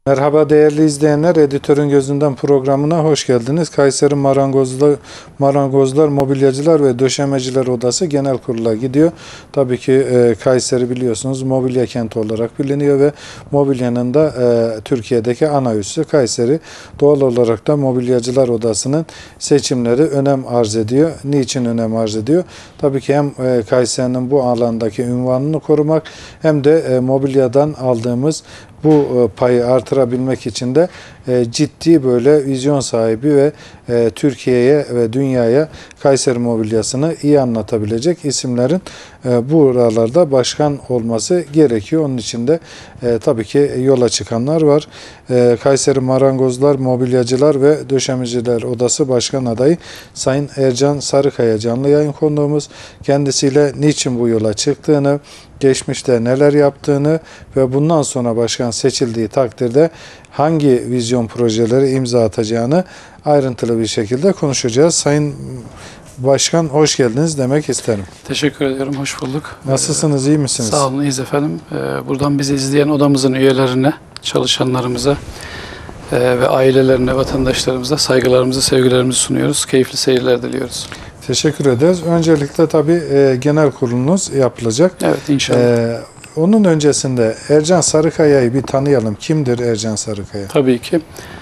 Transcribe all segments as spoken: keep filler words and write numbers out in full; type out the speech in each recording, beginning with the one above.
Merhaba değerli izleyenler, Editörün Gözünden programına hoş geldiniz. Kayseri Marangozlar, Marangozlar, Mobilyacılar ve Döşemeciler Odası Genel Kurulu'na gidiyor. Tabii ki e, Kayseri biliyorsunuz mobilya kenti olarak biliniyor ve mobilyanın da e, Türkiye'deki ana üssü Kayseri. Doğal olarak da Mobilyacılar Odası'nın seçimleri önem arz ediyor. Niçin önem arz ediyor? Tabii ki hem e, Kayseri'nin bu alandaki ünvanını korumak hem de e, mobilyadan aldığımız bu payı artırabilmek için de ciddi böyle vizyon sahibi ve Türkiye'ye ve dünyaya Kayseri mobilyasını iyi anlatabilecek isimlerin buralarda başkan olması gerekiyor. Onun için de tabii ki yola çıkanlar var. Kayseri Marangozlar, Mobilyacılar ve Döşemeciler Odası Başkan Adayı Sayın Ercan Sarıkaya canlı yayın konuğumuz. Kendisiyle niçin bu yola çıktığını, geçmişte neler yaptığını ve bundan sonra başkan seçildiği takdirde hangi vizyon projeleri imza atacağını ayrıntılı bir şekilde konuşacağız. Sayın Başkan hoş geldiniz demek isterim. Teşekkür ediyorum, hoş bulduk. Nasılsınız, iyi misiniz? Sağ olun, iyiyiz efendim. Buradan bizi izleyen odamızın üyelerine, çalışanlarımıza ve ailelerine, vatandaşlarımıza saygılarımızı, sevgilerimizi sunuyoruz. Keyifli seyirler diliyoruz. Teşekkür ederiz. Öncelikle tabii e, genel kurulunuz yapılacak. Evet, inşallah. E, onun öncesinde Ercan Sarıkaya'yı bir tanıyalım. Kimdir Ercan Sarıkaya? Tabii ki.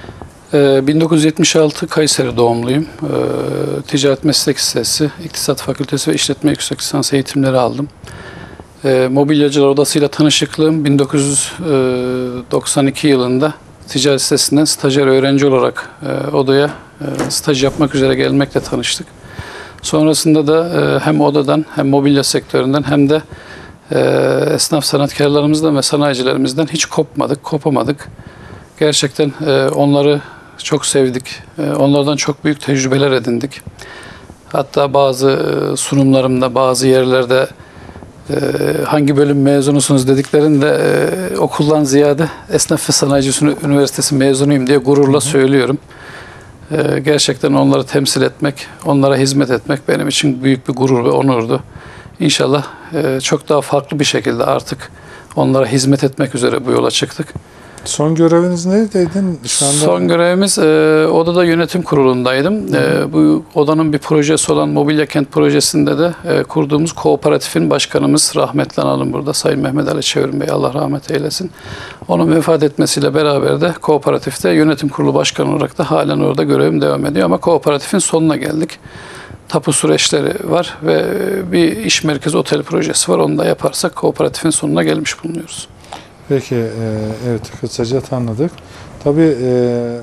E, bin dokuz yüz yetmiş altı Kayseri doğumluyum. E, Ticaret Meslek Lisesi, İktisat Fakültesi ve İşletme Yüksek Lisans eğitimleri aldım. E, Mobilyacılar Odası'yla tanışıklığım bin dokuz yüz doksan iki yılında Ticaret Lisesi'nden stajyer öğrenci olarak e, odaya e, staj yapmak üzere gelmekle tanıştık. Sonrasında da e, hem odadan hem mobilya sektöründen hem de e, esnaf sanatkarlarımızdan ve sanayicilerimizden hiç kopmadık, kopamadık. Gerçekten e, onları çok sevdik. E, onlardan çok büyük tecrübeler edindik. Hatta bazı e, sunumlarımda, bazı yerlerde e, hangi bölüm mezunusunuz dediklerinde e, okuldan ziyade Esnaf ve Sanayici Üniversitesi mezunuyum diye gururla hı hı. söylüyorum. Gerçekten onları temsil etmek, onlara hizmet etmek benim için büyük bir gurur ve onurdu. İnşallah çok daha farklı bir şekilde artık onlara hizmet etmek üzere bu yola çıktık. Son göreviniz neredeydin? Şu anda... Son görevimiz e, odada yönetim kurulundaydım. E, bu odanın bir projesi olan Mobilya Kent projesinde de e, kurduğumuz kooperatifin başkanımız rahmetli analım burada Sayın Mehmet Ali Çevrim Bey, Allah rahmet eylesin. Onun vefat etmesiyle beraber de kooperatifte yönetim kurulu başkanı olarak da halen orada görevim devam ediyor ama kooperatifin sonuna geldik. Tapu süreçleri var ve bir iş merkezi otel projesi var. Onu da yaparsak kooperatifin sonuna gelmiş bulunuyoruz. Peki, e, evet kısaca tanıdık. Tabii e,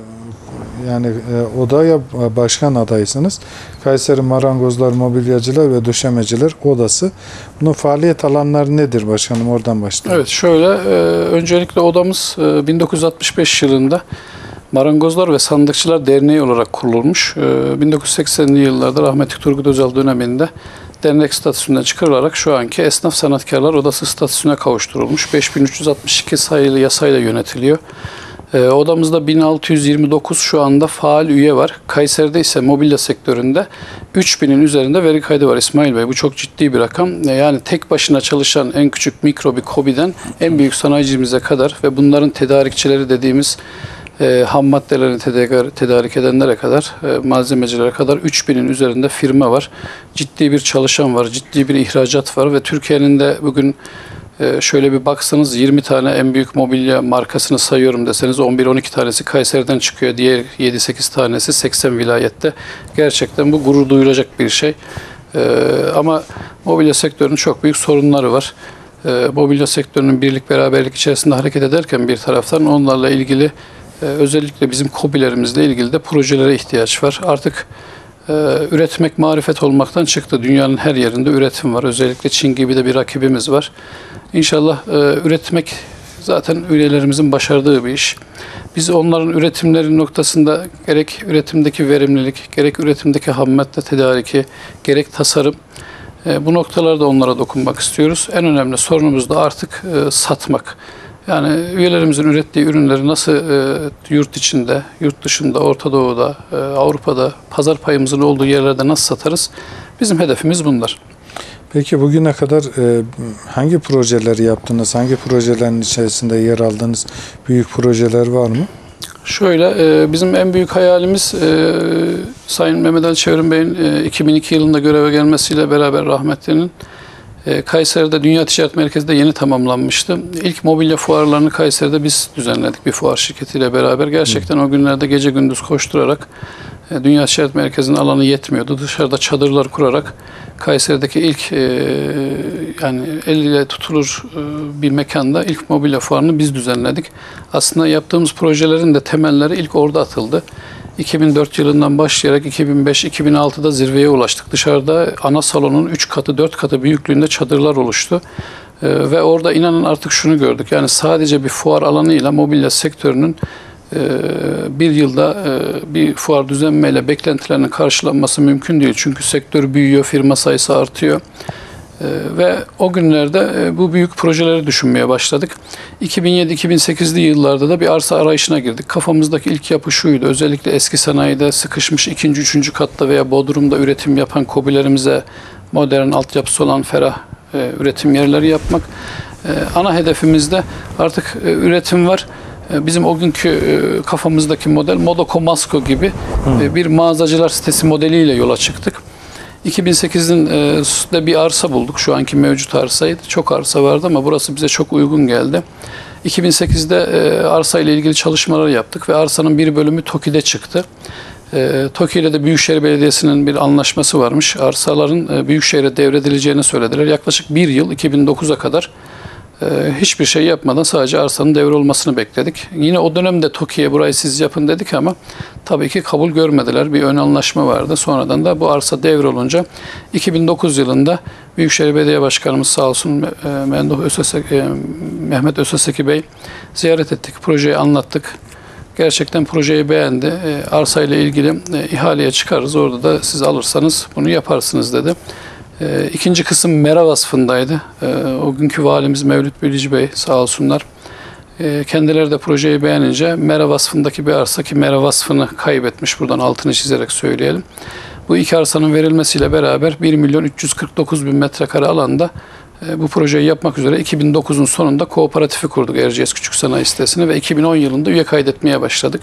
yani e, odaya başkan adaysınız. Kayseri Marangozlar, Mobilyacılar ve Döşemeciler Odası. Bunun faaliyet alanları nedir başkanım? Oradan başlayalım. Evet, şöyle e, öncelikle odamız e, bin dokuz yüz altmış beş yılında Marangozlar ve Sandıkçılar Derneği olarak kurulmuş. E, bin dokuz yüz seksenli yıllarda rahmetli Turgut Özal döneminde dernek statüsünden çıkarılarak şu anki Esnaf Sanatkarlar Odası statüsüne kavuşturulmuş. beş bin üç yüz altmış iki sayılı yasayla yönetiliyor. E, odamızda bin altı yüz yirmi dokuz şu anda faal üye var. Kayseri'de ise mobilya sektöründe üç binin üzerinde veri kaydı var İsmail Bey. Bu çok ciddi bir rakam. E, yani tek başına çalışan en küçük mikro bir KOBİ'den en büyük sanayicimize kadar ve bunların tedarikçileri dediğimiz E, ham maddelerini tedarik, tedarik edenlere kadar, e, malzemecilere kadar üç binin üzerinde firma var. Ciddi bir çalışan var, ciddi bir ihracat var ve Türkiye'nin de bugün e, şöyle bir baksanız yirmi tane en büyük mobilya markasını sayıyorum deseniz on bir on iki tanesi Kayseri'den çıkıyor. Diğer yedi sekiz tanesi seksen vilayette. Gerçekten bu gurur duyulacak bir şey. E, ama mobilya sektörünün çok büyük sorunları var. E, mobilya sektörünün birlik beraberlik içerisinde hareket ederken bir taraftan onlarla ilgili Ee, özellikle bizim KOBİ'lerimizle ilgili de projelere ihtiyaç var. Artık e, üretmek marifet olmaktan çıktı. Dünyanın her yerinde üretim var. Özellikle Çin gibi de bir rakibimiz var. İnşallah e, üretmek zaten üyelerimizin başardığı bir iş. Biz onların üretimleri noktasında gerek üretimdeki verimlilik, gerek üretimdeki ham madde tedariki, gerek tasarım e, bu noktalarda onlara dokunmak istiyoruz. En önemli sorunumuz da artık e, satmak. Yani üyelerimizin ürettiği ürünleri nasıl e, yurt içinde, yurt dışında, Orta Doğu'da, e, Avrupa'da pazar payımızın olduğu yerlerde nasıl satarız? Bizim hedefimiz bunlar. Peki bugüne kadar e, hangi projeleri yaptınız? Hangi projelerin içerisinde yer aldığınız büyük projeler var mı? Şöyle, e, bizim en büyük hayalimiz e, Sayın Mehmet Ali Çevrim Bey'in e, iki bin iki yılında göreve gelmesiyle beraber rahmetlinin e, Kayseri'de Dünya Ticaret Merkezi'nde yeni tamamlanmıştı. İlk mobilya fuarlarını Kayseri'de biz düzenledik bir fuar şirketiyle beraber. Gerçekten Hı. o günlerde gece gündüz koşturarak e, Dünya Ticaret Merkezi'nin alanı yetmiyordu. Dışarıda çadırlar kurarak Kayseri'deki ilk e, yani el ile tutulur e, bir mekanda ilk mobilya fuarını biz düzenledik. Aslında yaptığımız projelerin de temelleri ilk orada atıldı. iki bin dört yılından başlayarak iki bin beş iki bin altıda zirveye ulaştık. Dışarıda ana salonun üç katı dört katı büyüklüğünde çadırlar oluştu. E, ve orada inanın artık şunu gördük. Yani sadece bir fuar alanıyla mobilya sektörünün bir yılda bir fuar düzenlemeyle beklentilerinin karşılanması mümkün değil. Çünkü sektör büyüyor, firma sayısı artıyor. Ve o günlerde bu büyük projeleri düşünmeye başladık. iki bin yedi iki bin sekizli yıllarda da bir arsa arayışına girdik. Kafamızdaki ilk yapı şuydu. Özellikle eski sanayide sıkışmış ikinci, üçüncü katta veya bodrumda üretim yapan KOBİ'lerimize modern altyapısı olan ferah üretim yerleri yapmak. Ana hedefimizde artık üretim var. Bizim o günkü kafamızdaki model Modoko Masko gibi Hı. bir mağazacılar sitesi modeliyle yola çıktık. iki bin sekizde bir arsa bulduk. Şu anki mevcut arsaydı. Çok arsa vardı ama burası bize çok uygun geldi. iki bin sekizde arsa ile ilgili çalışmalar yaptık ve arsanın bir bölümü TOKİ'de çıktı. TOKİ ile de Büyükşehir Belediyesi'nin bir anlaşması varmış. Arsaların Büyükşehir'e devredileceğini söylediler. Yaklaşık bir yıl iki bin dokuza kadar hiçbir şey yapmadan sadece arsanın devrolmasını bekledik. Yine o dönemde TOKİ'ye burayı siz yapın dedik ama tabii ki kabul görmediler. Bir ön anlaşma vardı. Sonradan da bu arsa devrolunca iki bin dokuz yılında Büyükşehir Belediye Başkanımız sağ olsun Menduh Özeseki, Mehmet Özeseki Bey ziyaret ettik. Projeyi anlattık. Gerçekten projeyi beğendi. Arsayla ilgili ihaleye çıkarız. Orada da siz alırsanız bunu yaparsınız dedi. E, ikinci kısım mera vasfındaydı. E, o günkü valimiz Mevlüt Bilici Bey sağ olsunlar. E, kendileri de projeyi beğenince mera vasfındaki bir arsa ki mera vasfını kaybetmiş. Buradan altını çizerek söyleyelim. Bu iki arsanın verilmesiyle beraber bir milyon üç yüz kırk dokuz bin metrekare alanda e, bu projeyi yapmak üzere iki bin dokuzun sonunda kooperatifi kurduk Erciyes Küçük Sanayi Sitesi'ni ve iki bin on yılında üye kaydetmeye başladık.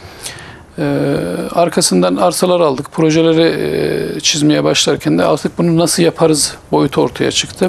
Ee, arkasından arsalar aldık. Projeleri e, çizmeye başlarken de artık bunu nasıl yaparız boyutu ortaya çıktı.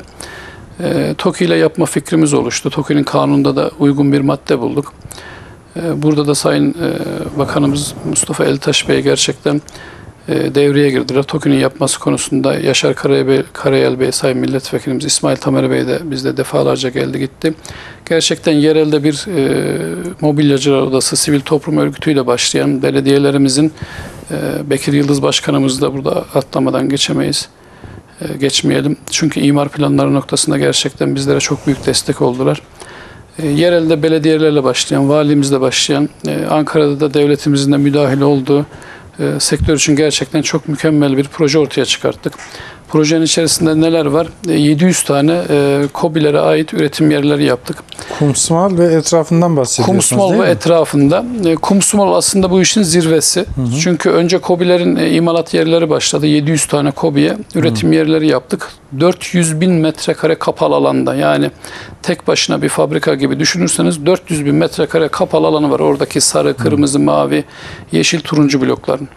E, TOKİ ile yapma fikrimiz oluştu. TOKİ'nin kanununda da uygun bir madde bulduk. E, burada da Sayın e, Bakanımız Mustafa Eltaş Bey gerçekten e, devreye girdiler. TOKİ'nin yapması konusunda Yaşar Karayel Bey, Karayel Bey, Sayın Milletvekilimiz İsmail Tamer Bey de bizde defalarca geldi gitti. Gerçekten yerelde bir e, mobilyacılar odası, sivil toplum örgütüyle başlayan belediyelerimizin e, Bekir Yıldız Başkanımız da burada atlamadan geçemeyiz. E, geçmeyelim. Çünkü imar planları noktasında gerçekten bizlere çok büyük destek oldular. E, yerelde belediyelerle başlayan, valimizle başlayan, e, Ankara'da da devletimizin de müdahil olduğu e, sektör için gerçekten çok mükemmel bir proje ortaya çıkarttık. Projenin içerisinde neler var? yedi yüz tane e, KOBİ'lere ait üretim yerleri yaptık. Kumsmal ve etrafından bahsediyorsunuz Kumsmal değil ve mi? etrafında. E, Kumsmal aslında bu işin zirvesi. Hı hı. Çünkü önce KOBİ'lerin e, imalat yerleri başladı. yedi yüz tane KOBİ'ye üretim hı. yerleri yaptık. dört yüz bin metrekare kapalı alanda. Yani tek başına bir fabrika gibi düşünürseniz dört yüz bin metrekare kapalı alanı var. Oradaki sarı, kırmızı, hı. mavi, yeşil, turuncu blokların.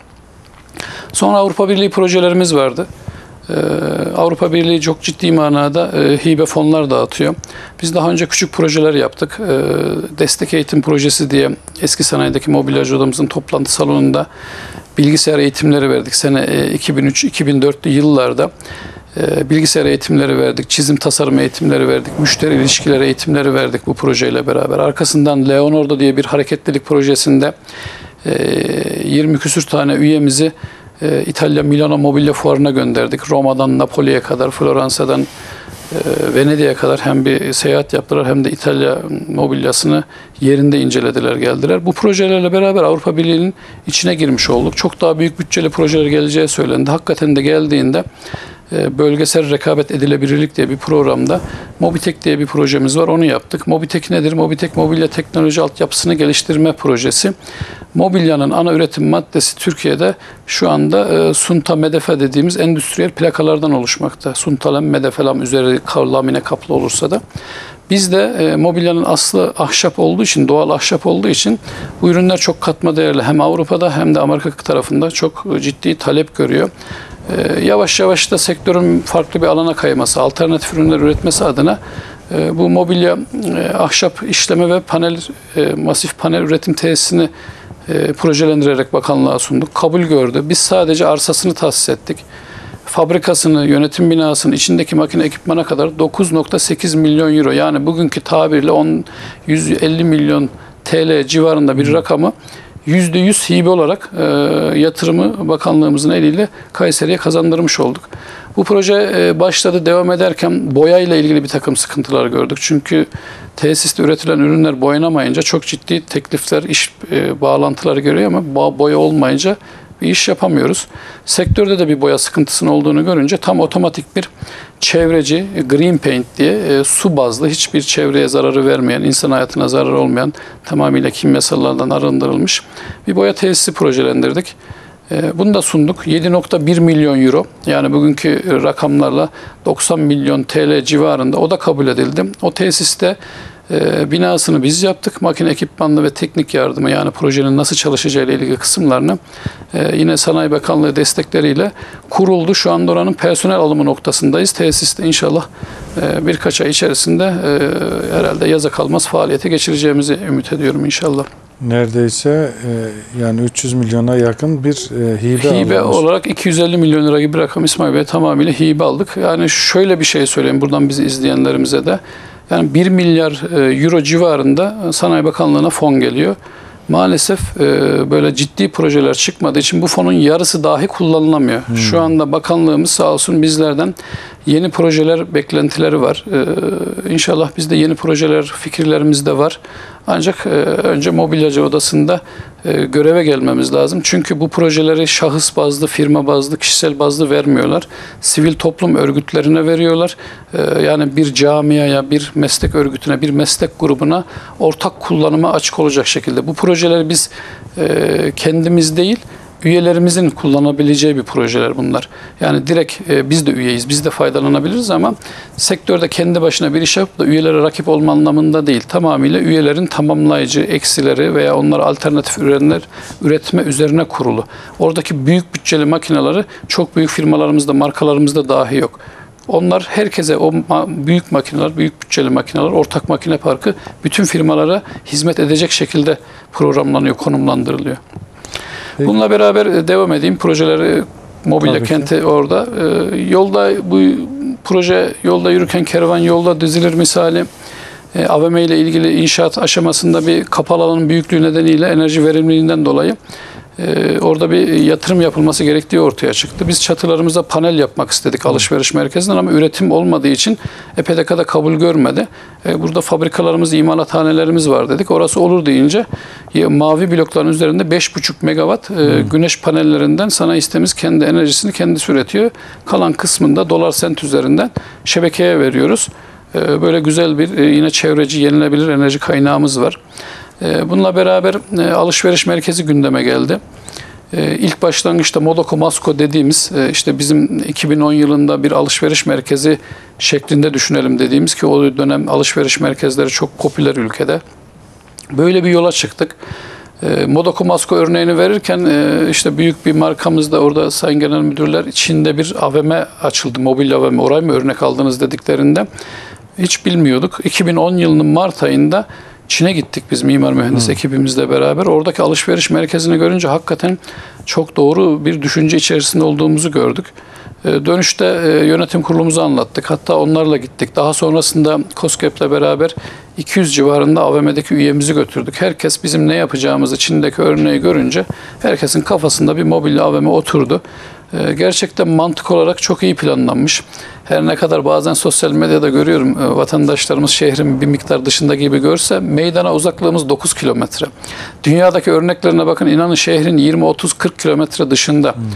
Sonra Avrupa Birliği projelerimiz vardı. Ee, Avrupa Birliği çok ciddi manada e, hibe fonlar dağıtıyor. Biz daha önce küçük projeler yaptık. E, destek eğitim projesi diye eski sanayideki mobilyacı odamızın toplantı salonunda bilgisayar eğitimleri verdik. Sene e, iki bin üç iki bin dörtlü yıllarda e, bilgisayar eğitimleri verdik. Çizim tasarım eğitimleri verdik. Müşteri ilişkileri eğitimleri verdik bu projeyle beraber. Arkasından Leonardo diye bir hareketlilik projesinde e, yirmi küsür tane üyemizi E, İtalya Milano Mobilya Fuarı'na gönderdik. Roma'dan Napoli'ye kadar, Floransa'dan e, Venedik'e kadar hem bir seyahat yaptılar hem de İtalya mobilyasını yerinde incelediler, geldiler. Bu projelerle beraber Avrupa Birliği'nin içine girmiş olduk. Çok daha büyük bütçeli projeler geleceği söylendi. Hakikaten de geldiğinde bölgesel rekabet edilebilirlik diye bir programda Mobitek diye bir projemiz var. Onu yaptık. Mobitek nedir? Mobitek mobilya teknoloji altyapısını geliştirme projesi. Mobilyanın ana üretim maddesi Türkiye'de şu anda sunta medefe dediğimiz endüstriyel plakalardan oluşmakta. Suntalem, medefelam üzeri lamine kaplı olursa da. Biz de e, mobilyanın aslı ahşap olduğu için, doğal ahşap olduğu için bu ürünler çok katma değerli. Hem Avrupa'da hem de Amerika tarafında çok ciddi talep görüyor. E, yavaş yavaş da sektörün farklı bir alana kayması, alternatif ürünler üretmesi adına e, bu mobilya, e, ahşap işleme ve panel, e, masif panel üretim tesisini e, projelendirerek bakanlığa sunduk. Kabul gördü. Biz sadece arsasını tahsis ettik. Fabrikasını, yönetim binasını, içindeki makine ekipmana kadar dokuz nokta sekiz milyon euro, yani bugünkü tabirle on yüz elli milyon T L civarında bir rakamı yüzde yüz hibe olarak e, yatırımı bakanlığımızın eliyle Kayseri'ye kazandırmış olduk. Bu proje e, başladı, devam ederken boya ile ilgili bir takım sıkıntılar gördük. Çünkü tesiste üretilen ürünler boyanamayınca çok ciddi teklifler, iş e, bağlantıları görüyor ama boya olmayınca bir iş yapamıyoruz. Sektörde de bir boya sıkıntısının olduğunu görünce tam otomatik bir çevreci, Green Paint diye e, su bazlı, hiçbir çevreye zararı vermeyen, insan hayatına zararı olmayan, tamamıyla kimyasallardan arındırılmış bir boya tesisi projelendirdik. E, bunu da sunduk. yedi nokta bir milyon euro, yani bugünkü rakamlarla doksan milyon T L civarında, o da kabul edildi. O tesiste E, binasını biz yaptık. Makine ekipmanlı ve teknik yardımı, yani projenin nasıl çalışacağı ile ilgili kısımlarını e, yine Sanayi Bakanlığı destekleriyle kuruldu. Şu anda oranın personel alımı noktasındayız. Tesiste inşallah e, birkaç ay içerisinde e, herhalde yaza kalmaz faaliyete geçireceğimizi ümit ediyorum inşallah. Neredeyse e, yani üç yüz milyona yakın bir e, hibe Hibe alınmış. olarak iki yüz elli milyon lira gibi bir rakam İsmail Bey, tamamıyla hibe aldık. Yani şöyle bir şey söyleyeyim buradan bizi izleyenlerimize de. Yani bir milyar euro civarında Sanayi Bakanlığı'na fon geliyor. Maalesef böyle ciddi projeler çıkmadığı için bu fonun yarısı dahi kullanılamıyor. Hmm. Şu anda bakanlığımız sağ olsun bizlerden yeni projeler beklentileri var. İnşallah bizde yeni projeler, fikirlerimiz de var. Ancak önce mobilyacı odasında göreve gelmemiz lazım. Çünkü bu projeleri şahıs bazlı, firma bazlı, kişisel bazlı vermiyorlar. Sivil toplum örgütlerine veriyorlar. Yani bir camiaya, bir meslek örgütüne, bir meslek grubuna ortak kullanıma açık olacak şekilde. Bu projeleri biz kendimiz değil, üyelerimizin kullanabileceği bir projeler bunlar. Yani direkt e, biz de üyeyiz, biz de faydalanabiliriz ama sektörde kendi başına bir iş yapıp da üyelere rakip olma anlamında değil. Tamamıyla üyelerin tamamlayıcı eksileri veya onlara alternatif ürünler üretme üzerine kurulu. Oradaki büyük bütçeli makineleri çok büyük firmalarımızda, markalarımızda dahi yok. Onlar herkese, o büyük makineler, büyük bütçeli makineler, ortak makine parkı bütün firmalara hizmet edecek şekilde programlanıyor, konumlandırılıyor. Bununla beraber devam edeyim. Projeleri, mobilya kenti orada. Ee, yolda bu proje yolda yürürken kervan yolda dizilir misali. E, A V M ile ilgili inşaat aşamasında bir kapalı alanın büyüklüğü nedeniyle enerji verimliliğinden dolayı e, orada bir yatırım yapılması gerektiği ortaya çıktı. Biz çatılarımıza panel yapmak istedik alışveriş merkezinden ama üretim olmadığı için E P D K'da kabul görmedi. E, burada fabrikalarımız, imalathanelerimiz var dedik. Orası olur deyince ya, mavi blokların üzerinde beş buçuk megawatt e, hmm. güneş panellerinden sanayi sitemiz kendi enerjisini kendisi üretiyor. Kalan kısmında dolar sent üzerinden şebekeye veriyoruz. Böyle güzel bir yine çevreci, yenilebilir enerji kaynağımız var. Bununla beraber alışveriş merkezi gündeme geldi. İlk başlangıçta Modoko Masko dediğimiz, işte bizim iki bin on yılında bir alışveriş merkezi şeklinde düşünelim dediğimiz, ki o dönem alışveriş merkezleri çok popüler ülkede. Böyle bir yola çıktık. Modoko Masko örneğini verirken işte büyük bir markamızda orada Sayın Genel Müdürler Çin'de bir A V M açıldı, mobil A V M, orayı mı örnek aldınız dediklerinde hiç bilmiyorduk. iki bin on yılının Mart ayında Çin'e gittik biz mimar mühendis hmm. ekibimizle beraber. Oradaki alışveriş merkezini görünce hakikaten çok doğru bir düşünce içerisinde olduğumuzu gördük. Dönüşte yönetim kurulumuzu anlattık. Hatta onlarla gittik. Daha sonrasında KOSGEB'le beraber iki yüz civarında A V M'deki üyemizi götürdük. Herkes bizim ne yapacağımızı Çin'deki örneği görünce herkesin kafasında bir mobilya A V M oturdu. Gerçekten mantık olarak çok iyi planlanmış. Her ne kadar bazen sosyal medyada görüyorum vatandaşlarımız şehrin bir miktar dışında gibi görse meydana uzaklığımız dokuz kilometre. Dünyadaki örneklerine bakın, inanın şehrin yirmi otuz kırk kilometre dışında. Hmm.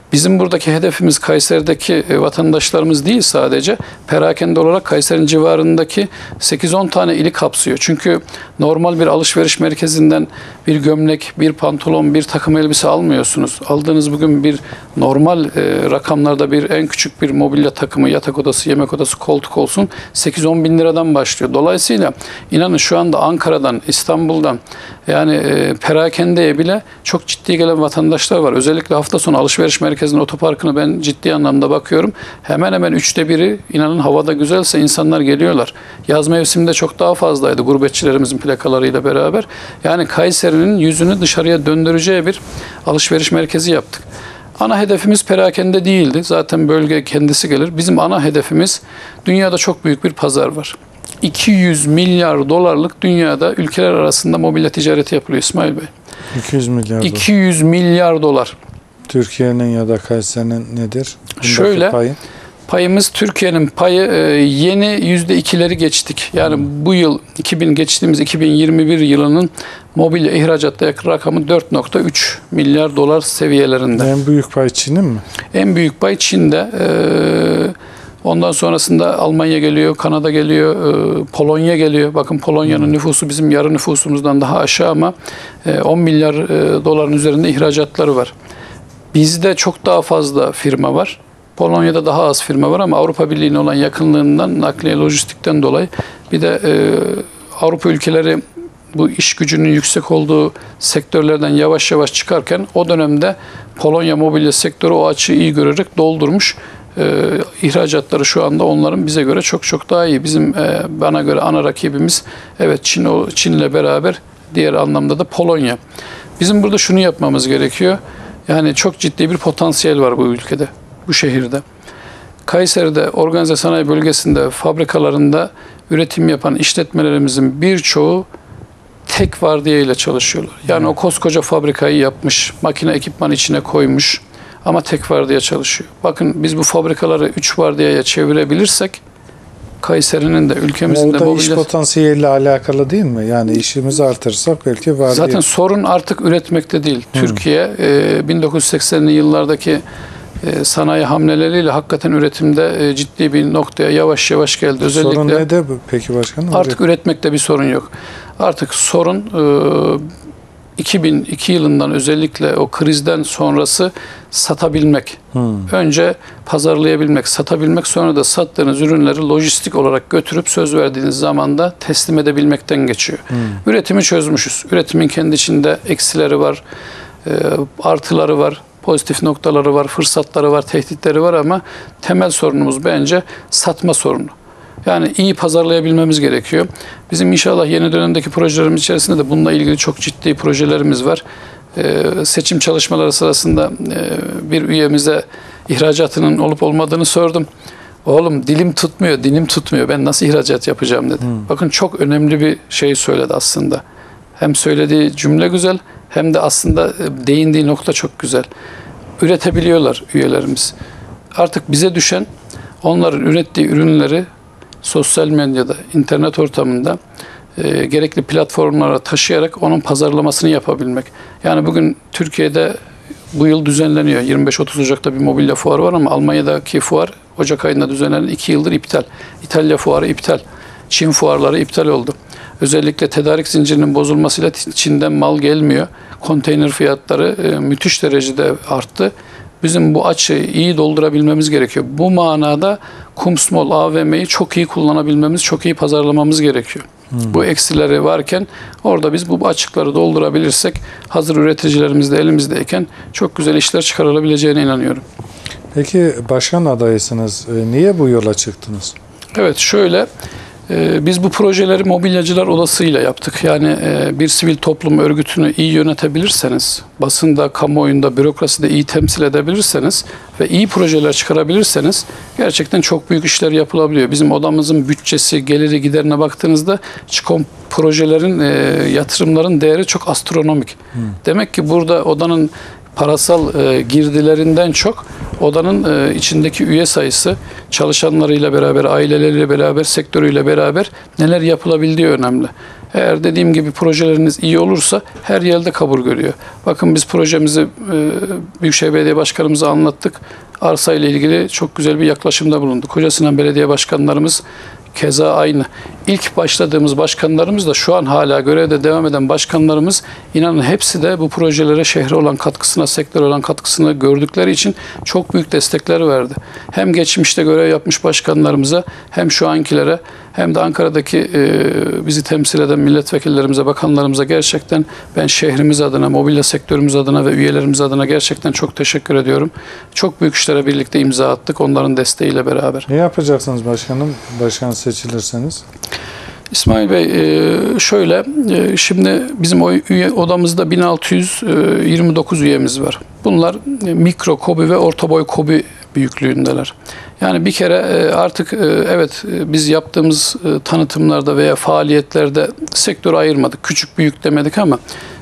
Bizim buradaki hedefimiz Kayseri'deki vatandaşlarımız değil sadece. Perakende olarak Kayseri'nin civarındaki sekiz on tane ili kapsıyor. Çünkü normal bir alışveriş merkezinden bir gömlek, bir pantolon, bir takım elbise almıyorsunuz. Aldığınız bugün bir normal e, rakamlarda bir en küçük bir mobilya takımı, yatak odası, yemek odası, koltuk olsun sekiz on bin liradan başlıyor. Dolayısıyla inanın şu anda Ankara'dan, İstanbul'dan yani e, perakendeye bile çok ciddi gelen vatandaşlar var. Özellikle hafta sonu alışveriş merkezinin otoparkını ben ciddi anlamda bakıyorum. Hemen hemen üçte biri inanın havada güzelse insanlar geliyorlar. Yaz mevsiminde çok daha fazlaydı gurbetçilerimizin plakalarıyla beraber. Yani Kayseri'nin yüzünü dışarıya döndüreceği bir alışveriş merkezi yaptık. Ana hedefimiz perakende değildi. Zaten bölge kendisi gelir. Bizim ana hedefimiz dünyada çok büyük bir pazar var. iki yüz milyar dolarlık dünyada ülkeler arasında mobilya ticareti yapılıyor İsmail Bey. iki yüz milyar dolar. iki yüz milyar dolar. Türkiye'nin ya da Kayseri'nin nedir? Bundaki Şöyle, payı? payımız Türkiye'nin payı yeni yüzde ikileri geçtik. Yani hmm. bu yıl iki bin geçtiğimiz iki bin yirmi bir yılının mobilya ihracattaki rakamı dört nokta üç milyar dolar seviyelerinde. En büyük pay Çin'in mi? En büyük pay Çin'de. Ondan sonrasında Almanya geliyor, Kanada geliyor, Polonya geliyor. Bakın Polonya'nın hmm. nüfusu bizim yarı nüfusumuzdan daha aşağı ama on milyar doların üzerinde ihracatları var. Bizde çok daha fazla firma var. Polonya'da daha az firma var ama Avrupa Birliği'ne olan yakınlığından, nakliye lojistikten dolayı bir de e, Avrupa ülkeleri bu iş gücünün yüksek olduğu sektörlerden yavaş yavaş çıkarken o dönemde Polonya mobilya sektörü o açığı iyi görerek doldurmuş. E, ihracatları şu anda onların bize göre çok çok daha iyi. Bizim e, bana göre ana rakibimiz evet Çin, o Çin'le beraber diğer anlamda da Polonya. Bizim burada şunu yapmamız gerekiyor. Yani çok ciddi bir potansiyel var bu ülkede, bu şehirde. Kayseri'de organize sanayi bölgesinde, fabrikalarında üretim yapan işletmelerimizin birçoğu tek vardiya ile çalışıyorlar. Yani o koskoca fabrikayı yapmış, makine ekipman içine koymuş ama tek vardiya çalışıyor. Bakın biz bu fabrikaları üç vardiyaya çevirebilirsek Kayseri'nin de ülkemizin de mobilya... mobilya... iş potansiyeliyle alakalı değil mi? Yani işimizi artırsak belki vardiya... Zaten sorun artık üretmekte değil. Hmm. Türkiye bin dokuz yüz seksenli yıllardaki sanayi hamleleriyle hakikaten üretimde ciddi bir noktaya yavaş yavaş geldi. Özellikle sorun ne de peki başkanım? Artık Öyle... üretmekte bir sorun yok. Artık sorun iki bin iki yılından özellikle o krizden sonrası satabilmek. Hmm. Önce pazarlayabilmek, satabilmek, sonra da sattığınız ürünleri lojistik olarak götürüp söz verdiğiniz zamanda teslim edebilmekten geçiyor. Hmm. Üretimi çözmüşüz. Üretimin kendi içinde eksileri var, artıları var, pozitif noktaları var, fırsatları var, tehditleri var ama temel sorunumuz bence satma sorunu. Yani iyi pazarlayabilmemiz gerekiyor. Bizim inşallah yeni dönemdeki projelerimiz içerisinde de bununla ilgili çok ciddi projelerimiz var. Ee, seçim çalışmaları sırasında e, bir üyemize ihracatının olup olmadığını sordum. Oğlum dilim tutmuyor, dilim tutmuyor. Ben nasıl ihracat yapacağım dedi. Hmm. Bakın çok önemli bir şey söyledi aslında. Hem söylediği cümle güzel hem de aslında değindiği nokta çok güzel. Üretebiliyorlar üyelerimiz. Artık bize düşen onların ürettiği ürünleri sosyal medyada, internet ortamında e, gerekli platformlara taşıyarak onun pazarlamasını yapabilmek. Yani bugün Türkiye'de bu yıl düzenleniyor. yirmi beş otuz Ocak'ta bir mobilya fuarı var ama Almanya'daki fuar Ocak ayında düzenlenen iki yıldır iptal. İtalya fuarı iptal. Çin fuarları iptal oldu. Özellikle tedarik zincirinin bozulmasıyla Çin'den mal gelmiyor. Konteyner fiyatları e, müthiş derecede arttı. Bizim bu açığı iyi doldurabilmemiz gerekiyor. Bu manada Kumsmol A V M'yi çok iyi kullanabilmemiz, çok iyi pazarlamamız gerekiyor. Hmm. Bu eksileri varken orada biz bu açıkları doldurabilirsek hazır üreticilerimiz de elimizdeyken çok güzel işler çıkarılabileceğine inanıyorum. Peki başkan adayısınız. Niye bu yola çıktınız? Evet şöyle... Biz bu projeleri Mobilyacılar Odası'yla yaptık. Yani bir sivil toplum örgütünü iyi yönetebilirseniz, basında, kamuoyunda, bürokraside iyi temsil edebilirseniz ve iyi projeler çıkarabilirseniz gerçekten çok büyük işler yapılabiliyor. Bizim odamızın bütçesi, geliri, giderine baktığınızda çıkan projelerin, yatırımların değeri çok astronomik. Hmm. Demek ki burada odanın parasal e, girdilerinden çok odanın e, içindeki üye sayısı, çalışanlarıyla beraber, aileleriyle beraber, sektörüyle beraber neler yapılabildiği önemli. Eğer dediğim gibi projeleriniz iyi olursa her yerde kabul görüyor. Bakın biz projemizi e, Büyükşehir Belediye Başkanımıza anlattık. Arsa ile ilgili çok güzel bir yaklaşımda bulunduk. Kocasinan Belediye Başkanlarımız keza aynı. İlk başladığımız başkanlarımız da şu an hala görevde devam eden başkanlarımız, inanın hepsi de bu projelere şehre olan katkısına, sektöre olan katkısını gördükleri için çok büyük destekler verdi. Hem geçmişte görev yapmış başkanlarımıza, hem şu ankilere, hem de Ankara'daki e, bizi temsil eden milletvekillerimize, bakanlarımıza gerçekten ben şehrimiz adına, mobilya sektörümüz adına ve üyelerimiz adına gerçekten çok teşekkür ediyorum. Çok büyük işlere birlikte imza attık onların desteğiyle beraber. Ne yapacaksınız başkanım, başkan seçilirseniz? İsmail Bey, şöyle, şimdi bizim o üye odamızda bin altı yüz yirmi dokuz üyemiz var. Bunlar mikro KOBİ ve orta boy KOBİ büyüklüğündeler. Yani bir kere artık evet biz yaptığımız tanıtımlarda veya faaliyetlerde sektörü ayırmadık. Küçük büyük demedik ama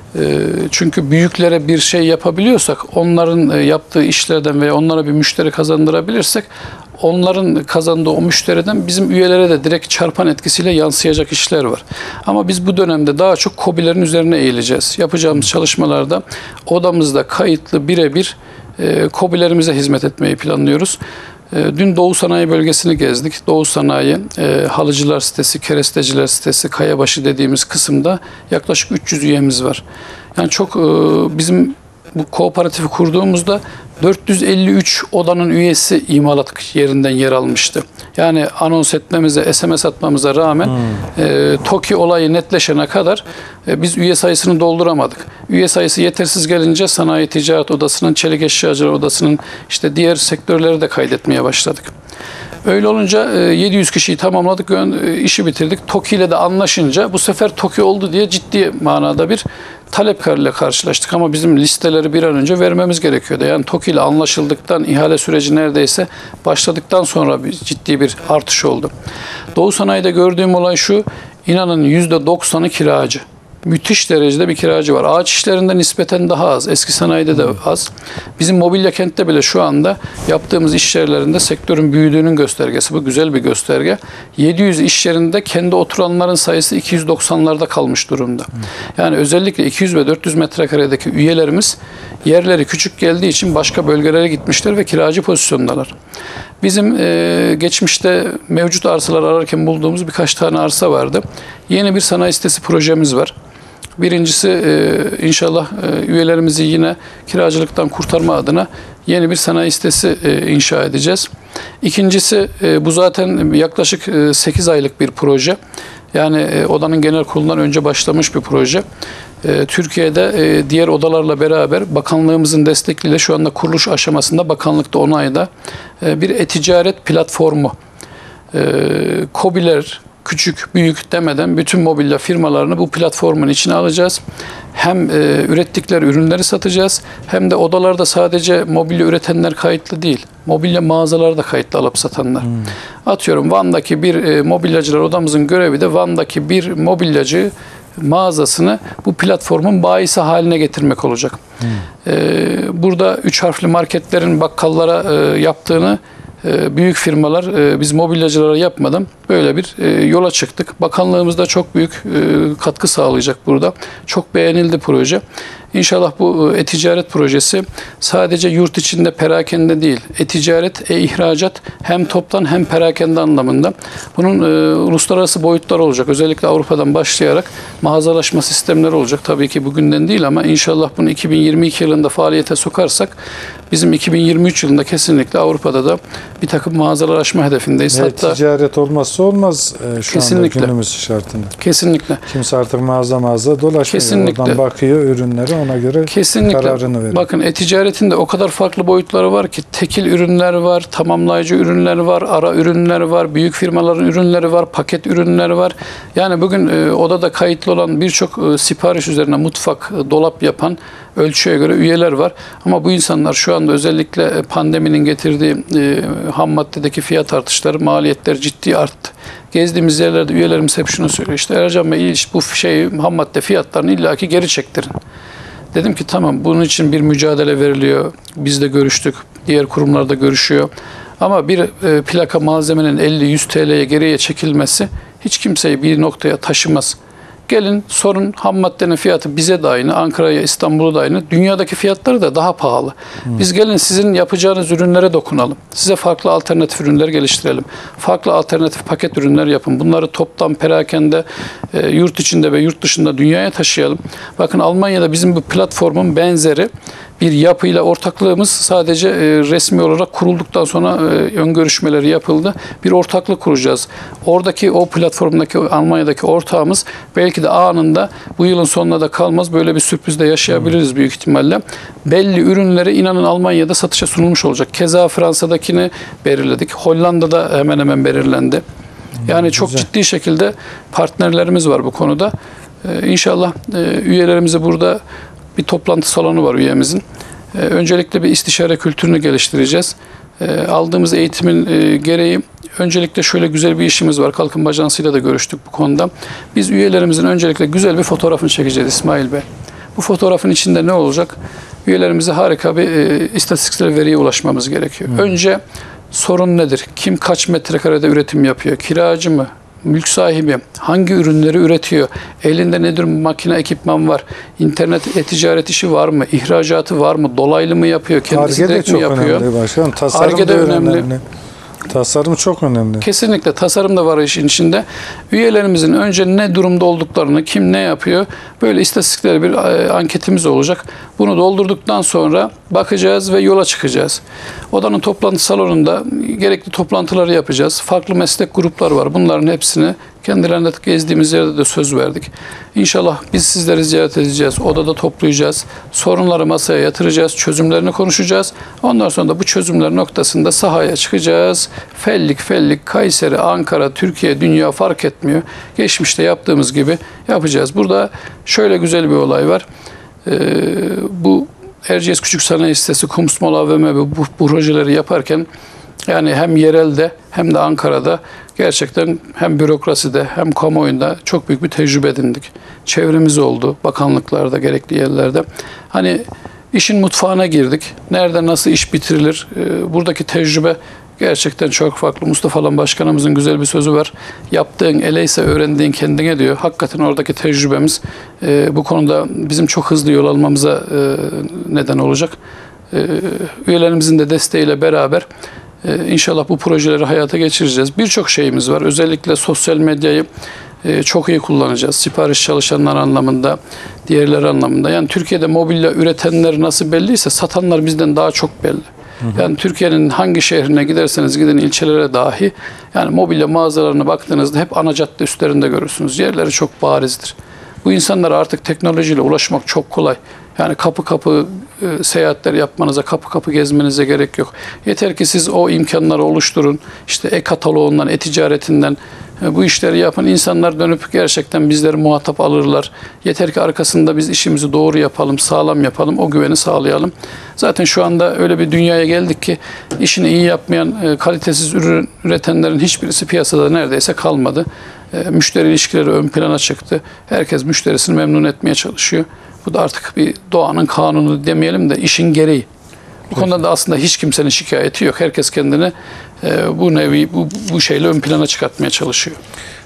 çünkü büyüklere bir şey yapabiliyorsak, onların yaptığı işlerden veya onlara bir müşteri kazandırabilirsek, onların kazandığı o müşteriden bizim üyelere de direkt çarpan etkisiyle yansıyacak işler var. Ama biz bu dönemde daha çok KOBİ'lerin üzerine eğileceğiz. Yapacağımız çalışmalarda odamızda kayıtlı birebir KOBİ'lerimize hizmet etmeyi planlıyoruz. Dün Doğu Sanayi bölgesini gezdik. Doğu Sanayi, e, Halıcılar sitesi, Keresteciler sitesi, Kayabaşı dediğimiz kısımda yaklaşık üç yüz üyemiz var. Yani çok e, bizim bu kooperatifi kurduğumuzda dört yüz elli üç odanın üyesi imalat yerinden yer almıştı. Yani anons etmemize, S M S atmamıza rağmen hmm. e, TOKİ olayı netleşene kadar e, biz üye sayısını dolduramadık. Üye sayısı yetersiz gelince Sanayi Ticaret Odası'nın, Çelik Eşyacılar Odası'nın, işte diğer sektörleri de kaydetmeye başladık. Öyle olunca yedi yüz kişiyi tamamladık, işi bitirdik. TOKİ ile de anlaşınca bu sefer TOKİ oldu diye ciddi manada bir talep ile karşılaştık. Ama bizim listeleri bir an önce vermemiz gerekiyordu. Yani TOKİ ile anlaşıldıktan, ihale süreci neredeyse başladıktan sonra bir, ciddi bir artış oldu. Doğu Sanayi'de gördüğüm olay şu, inanın yüzde doksanı kiracı. Müthiş derecede bir kiracı var. Ağaç işlerinde nispeten daha az. Eski sanayide de az. Bizim mobilya kentte bile şu anda yaptığımız iş yerlerinde sektörün büyüdüğünün göstergesi. Bu güzel bir gösterge. yedi yüz iş yerinde kendi oturanların sayısı iki yüz doksanlarda kalmış durumda. Yani özellikle iki yüz ve dört yüz metrekaredeki üyelerimiz yerleri küçük geldiği için başka bölgelere gitmişler ve kiracı pozisyondalar. Bizim e, geçmişte mevcut arsalar ararken bulduğumuz birkaç tane arsa vardı. Yeni bir sanayi sitesi projemiz var. Birincisi e, inşallah e, üyelerimizi yine kiracılıktan kurtarma adına yeni bir sanayi sitesi e, inşa edeceğiz. İkincisi e, bu zaten yaklaşık e, sekiz aylık bir proje. Yani e, odanın genel kurulundan önce başlamış bir proje. E, Türkiye'de e, diğer odalarla beraber bakanlığımızın destekliyle şu anda kuruluş aşamasında, bakanlıkta onayda e, bir e-ticaret platformu. E, KOBİ'ler, küçük, büyük demeden bütün mobilya firmalarını bu platformun içine alacağız. Hem e, ürettikleri ürünleri satacağız, hem de odalarda sadece mobilya üretenler kayıtlı değil. Mobilya mağazaları da kayıtlı alıp satanlar. Hmm. Atıyorum Van'daki bir e, mobilyacılar odamızın görevi de Van'daki bir mobilyacı mağazasını bu platformun bayisi haline getirmek olacak. Hmm. E, burada üç harfli marketlerin bakkallara e, yaptığını büyük firmalar biz mobilyacılara yapmadan böyle bir yola çıktık. Bakanlığımız da çok büyük katkı sağlayacak burada. Çok beğenildi proje. İnşallah bu e-ticaret projesi sadece yurt içinde perakende değil, e-ticaret, e-ihracat hem toptan hem perakende anlamında. Bunun e, uluslararası boyutları olacak. Özellikle Avrupa'dan başlayarak mağazalaşma sistemleri olacak. Tabii ki bugünden değil ama inşallah bunu iki bin yirmi iki yılında faaliyete sokarsak bizim iki bin yirmi üç yılında kesinlikle Avrupa'da da bir takım mağazalaşma hedefindeyiz. Hatta ticaret olmazsa olmaz e, şu kesinlikle, anda günümüz şartında. Kesinlikle. Kimse artık mağaza mağaza dolaşmıyor. Kesinlikle. Oradan bakıyor ürünleri, ona göre kesinlikle kararını veriyor. Bakın e-ticaretin de o kadar farklı boyutları var ki, tekil ürünler var, tamamlayıcı ürünler var, ara ürünler var, büyük firmaların ürünleri var, paket ürünler var. Yani bugün e, odada kayıtlı olan birçok e, sipariş üzerine mutfak, e, dolap yapan ölçüye göre üyeler var. Ama bu insanlar şu anda özellikle pandeminin getirdiği e, ham maddedeki fiyat artışları, maliyetler ciddi arttı. Gezdiğimiz yerlerde üyelerimiz hep şunu söylüyor. İşte Ercan Bey, bu şey, ham madde fiyatlarını illaki geri çektirin. Dedim ki tamam, bunun için bir mücadele veriliyor. Biz de görüştük. Diğer kurumlar da görüşüyor. Ama bir e, plaka malzemenin elli yüz T L'ye geriye çekilmesi hiç kimseyi bir noktaya taşımaz. Gelin sorun ham maddenin fiyatı bize de aynı, Ankara'ya, İstanbul'a da aynı. Dünyadaki fiyatları da daha pahalı. Hı. Biz gelin sizin yapacağınız ürünlere dokunalım. Size farklı alternatif ürünler geliştirelim. Farklı alternatif paket ürünler yapın. Bunları toptan, perakende, e, yurt içinde ve yurt dışında dünyaya taşıyalım. Bakın Almanya'da bizim bu platformun benzeri bir yapıyla ortaklığımız sadece e, resmi olarak kurulduktan sonra e, ön görüşmeleri yapıldı. Bir ortaklık kuracağız. Oradaki o platformdaki Almanya'daki ortağımız belki de anında bu yılın sonuna da kalmaz. Böyle bir sürpriz de yaşayabiliriz hmm. büyük ihtimalle. Belli ürünleri inanın Almanya'da satışa sunulmuş olacak. Keza Fransa'dakini belirledik. Hollanda'da hemen hemen belirlendi. Yani çok Güzel. ciddi şekilde partnerlerimiz var bu konuda. Ee, İnşallah e, üyelerimizi burada bir toplantı salonu var üyemizin. Ee, öncelikle bir istişare kültürünü geliştireceğiz. Ee, aldığımız eğitimin e, gereği öncelikle şöyle güzel bir işimiz var. Kalkınma Ajansı'yla da görüştük bu konuda. Biz üyelerimizin öncelikle güzel bir fotoğrafını çekeceğiz İsmail Bey. Bu fotoğrafın içinde ne olacak? Üyelerimize harika bir e, istatistiksel veriye ulaşmamız gerekiyor. Hmm. Önce sorun nedir? Kim kaç metrekarede üretim yapıyor? Kiracı mı? Mülk sahibi hangi ürünleri üretiyor? Elinde nedir makine, ekipman var? İnternet e-ticaret işi var mı? İhracatı var mı? Dolaylı mı yapıyor? Kendisi direkt mi yapıyor? Ar-Ge de çok önemli başkanım. Tasarım da önemli. önemli. Tasarım çok önemli. Kesinlikle tasarım da var işin içinde. Üyelerimizin önce ne durumda olduklarını, kim ne yapıyor, böyle istatistikleri bir anketimiz olacak. Bunu doldurduktan sonra bakacağız ve yola çıkacağız. Odanın toplantı salonunda gerekli toplantıları yapacağız. Farklı meslek grupları var. Bunların hepsini kendilerine gezdiğimiz yerde de söz verdik. İnşallah biz sizleri ziyaret edeceğiz. Odada toplayacağız. Sorunları masaya yatıracağız. Çözümlerini konuşacağız. Ondan sonra da bu çözümler noktasında sahaya çıkacağız. Fellik fellik Kayseri, Ankara, Türkiye, dünya fark etmiyor. Geçmişte yaptığımız gibi yapacağız. Burada şöyle güzel bir olay var. Ee, bu Erciyes Küçük Sanayi Sitesi, Kumsmol A V M bu, bu projeleri yaparken yani hem yerelde hem de Ankara'da gerçekten hem bürokraside hem kamuoyunda çok büyük bir tecrübe edindik. Çevremiz oldu, bakanlıklarda, gerekli yerlerde. Hani işin mutfağına girdik. Nerede nasıl iş bitirilir? Ee, buradaki tecrübe gerçekten çok farklı. Mustafa Alan Başkanımızın güzel bir sözü var. Yaptığın eleyse öğrendiğin kendine diyor. Hakikaten oradaki tecrübemiz e, bu konuda bizim çok hızlı yol almamıza e, neden olacak. E, üyelerimizin de desteğiyle beraber e, inşallah bu projeleri hayata geçireceğiz. Birçok şeyimiz var. Özellikle sosyal medyayı e, çok iyi kullanacağız. Sipariş çalışanlar anlamında, diğerleri anlamında. Yani Türkiye'de mobilya üretenler nasıl belliyse satanlar bizden daha çok belli. Yani Türkiye'nin hangi şehrine giderseniz gidin, ilçelere dahi yani mobilya mağazalarına baktığınızda hep ana cadde üstlerinde görürsünüz. Yerleri çok barizdir. Bu insanlara artık teknolojiyle ulaşmak çok kolay. Yani kapı kapı e, seyahatler yapmanıza, kapı kapı gezmenize gerek yok. Yeter ki siz o imkanları oluşturun. İşte e-kataloğundan, e-ticaretinden e, bu işleri yapın. İnsanlar dönüp gerçekten bizleri muhatap alırlar. Yeter ki arkasında biz işimizi doğru yapalım, sağlam yapalım, o güveni sağlayalım. Zaten şu anda öyle bir dünyaya geldik ki işini iyi yapmayan, e, kalitesiz ürün üretenlerin hiçbirisi piyasada neredeyse kalmadı. E, müşteri ilişkileri ön plana çıktı. Herkes müşterisini memnun etmeye çalışıyor. Bu da artık bir doğanın kanunu demeyelim de işin gereği. Bu konuda da aslında hiç kimsenin şikayeti yok. Herkes kendini e, bu nevi bu, bu şeyle ön plana çıkartmaya çalışıyor.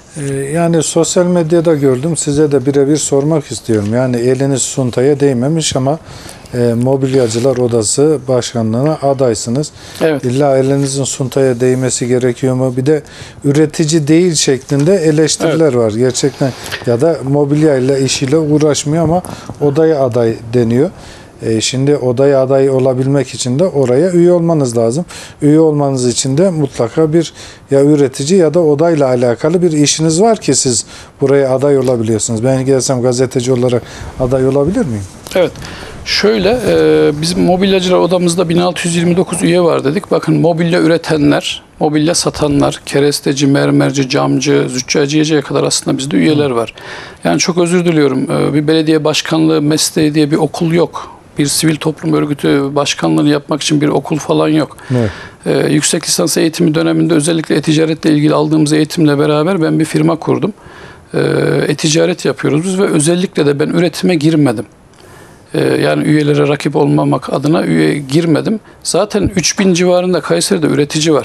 Yani sosyal medyada gördüm. Size de birebir sormak istiyorum. Yani eliniz suntaya değmemiş ama e, Mobilyacılar Odası Başkanlığı'na adaysınız. Evet. İlla elinizin suntaya değmesi gerekiyor mu? Bir de üretici değil şeklinde eleştiriler evet. var. Gerçekten ya da mobilya ile işiyle uğraşmıyor ama odaya aday deniyor. E şimdi odaya aday olabilmek için de oraya üye olmanız lazım. Üye olmanız için de mutlaka bir ya üretici ya da odayla alakalı bir işiniz var ki siz buraya aday olabiliyorsunuz. Ben gelsem gazeteci olarak aday olabilir miyim? Evet. Şöyle e, bizim mobilyacılar odamızda bin altı yüz yirmi dokuz üye var dedik. Bakın mobilya üretenler, mobilya satanlar, keresteci, mermerci, camcı, züccaciyeciye kadar aslında bizde üyeler var. Yani çok özür diliyorum. E, bir belediye başkanlığı mesleği diye bir okul yok. Bir sivil toplum örgütü başkanlığını yapmak için bir okul falan yok. Evet. Ee, yüksek lisans eğitimi döneminde özellikle e-ticaretle ilgili aldığımız eğitimle beraber ben bir firma kurdum. Ee, e-ticaret yapıyoruz biz ve özellikle de ben üretime girmedim. Ee, yani üyelere rakip olmamak adına üye girmedim. Zaten üç bin civarında Kayseri'de üretici var.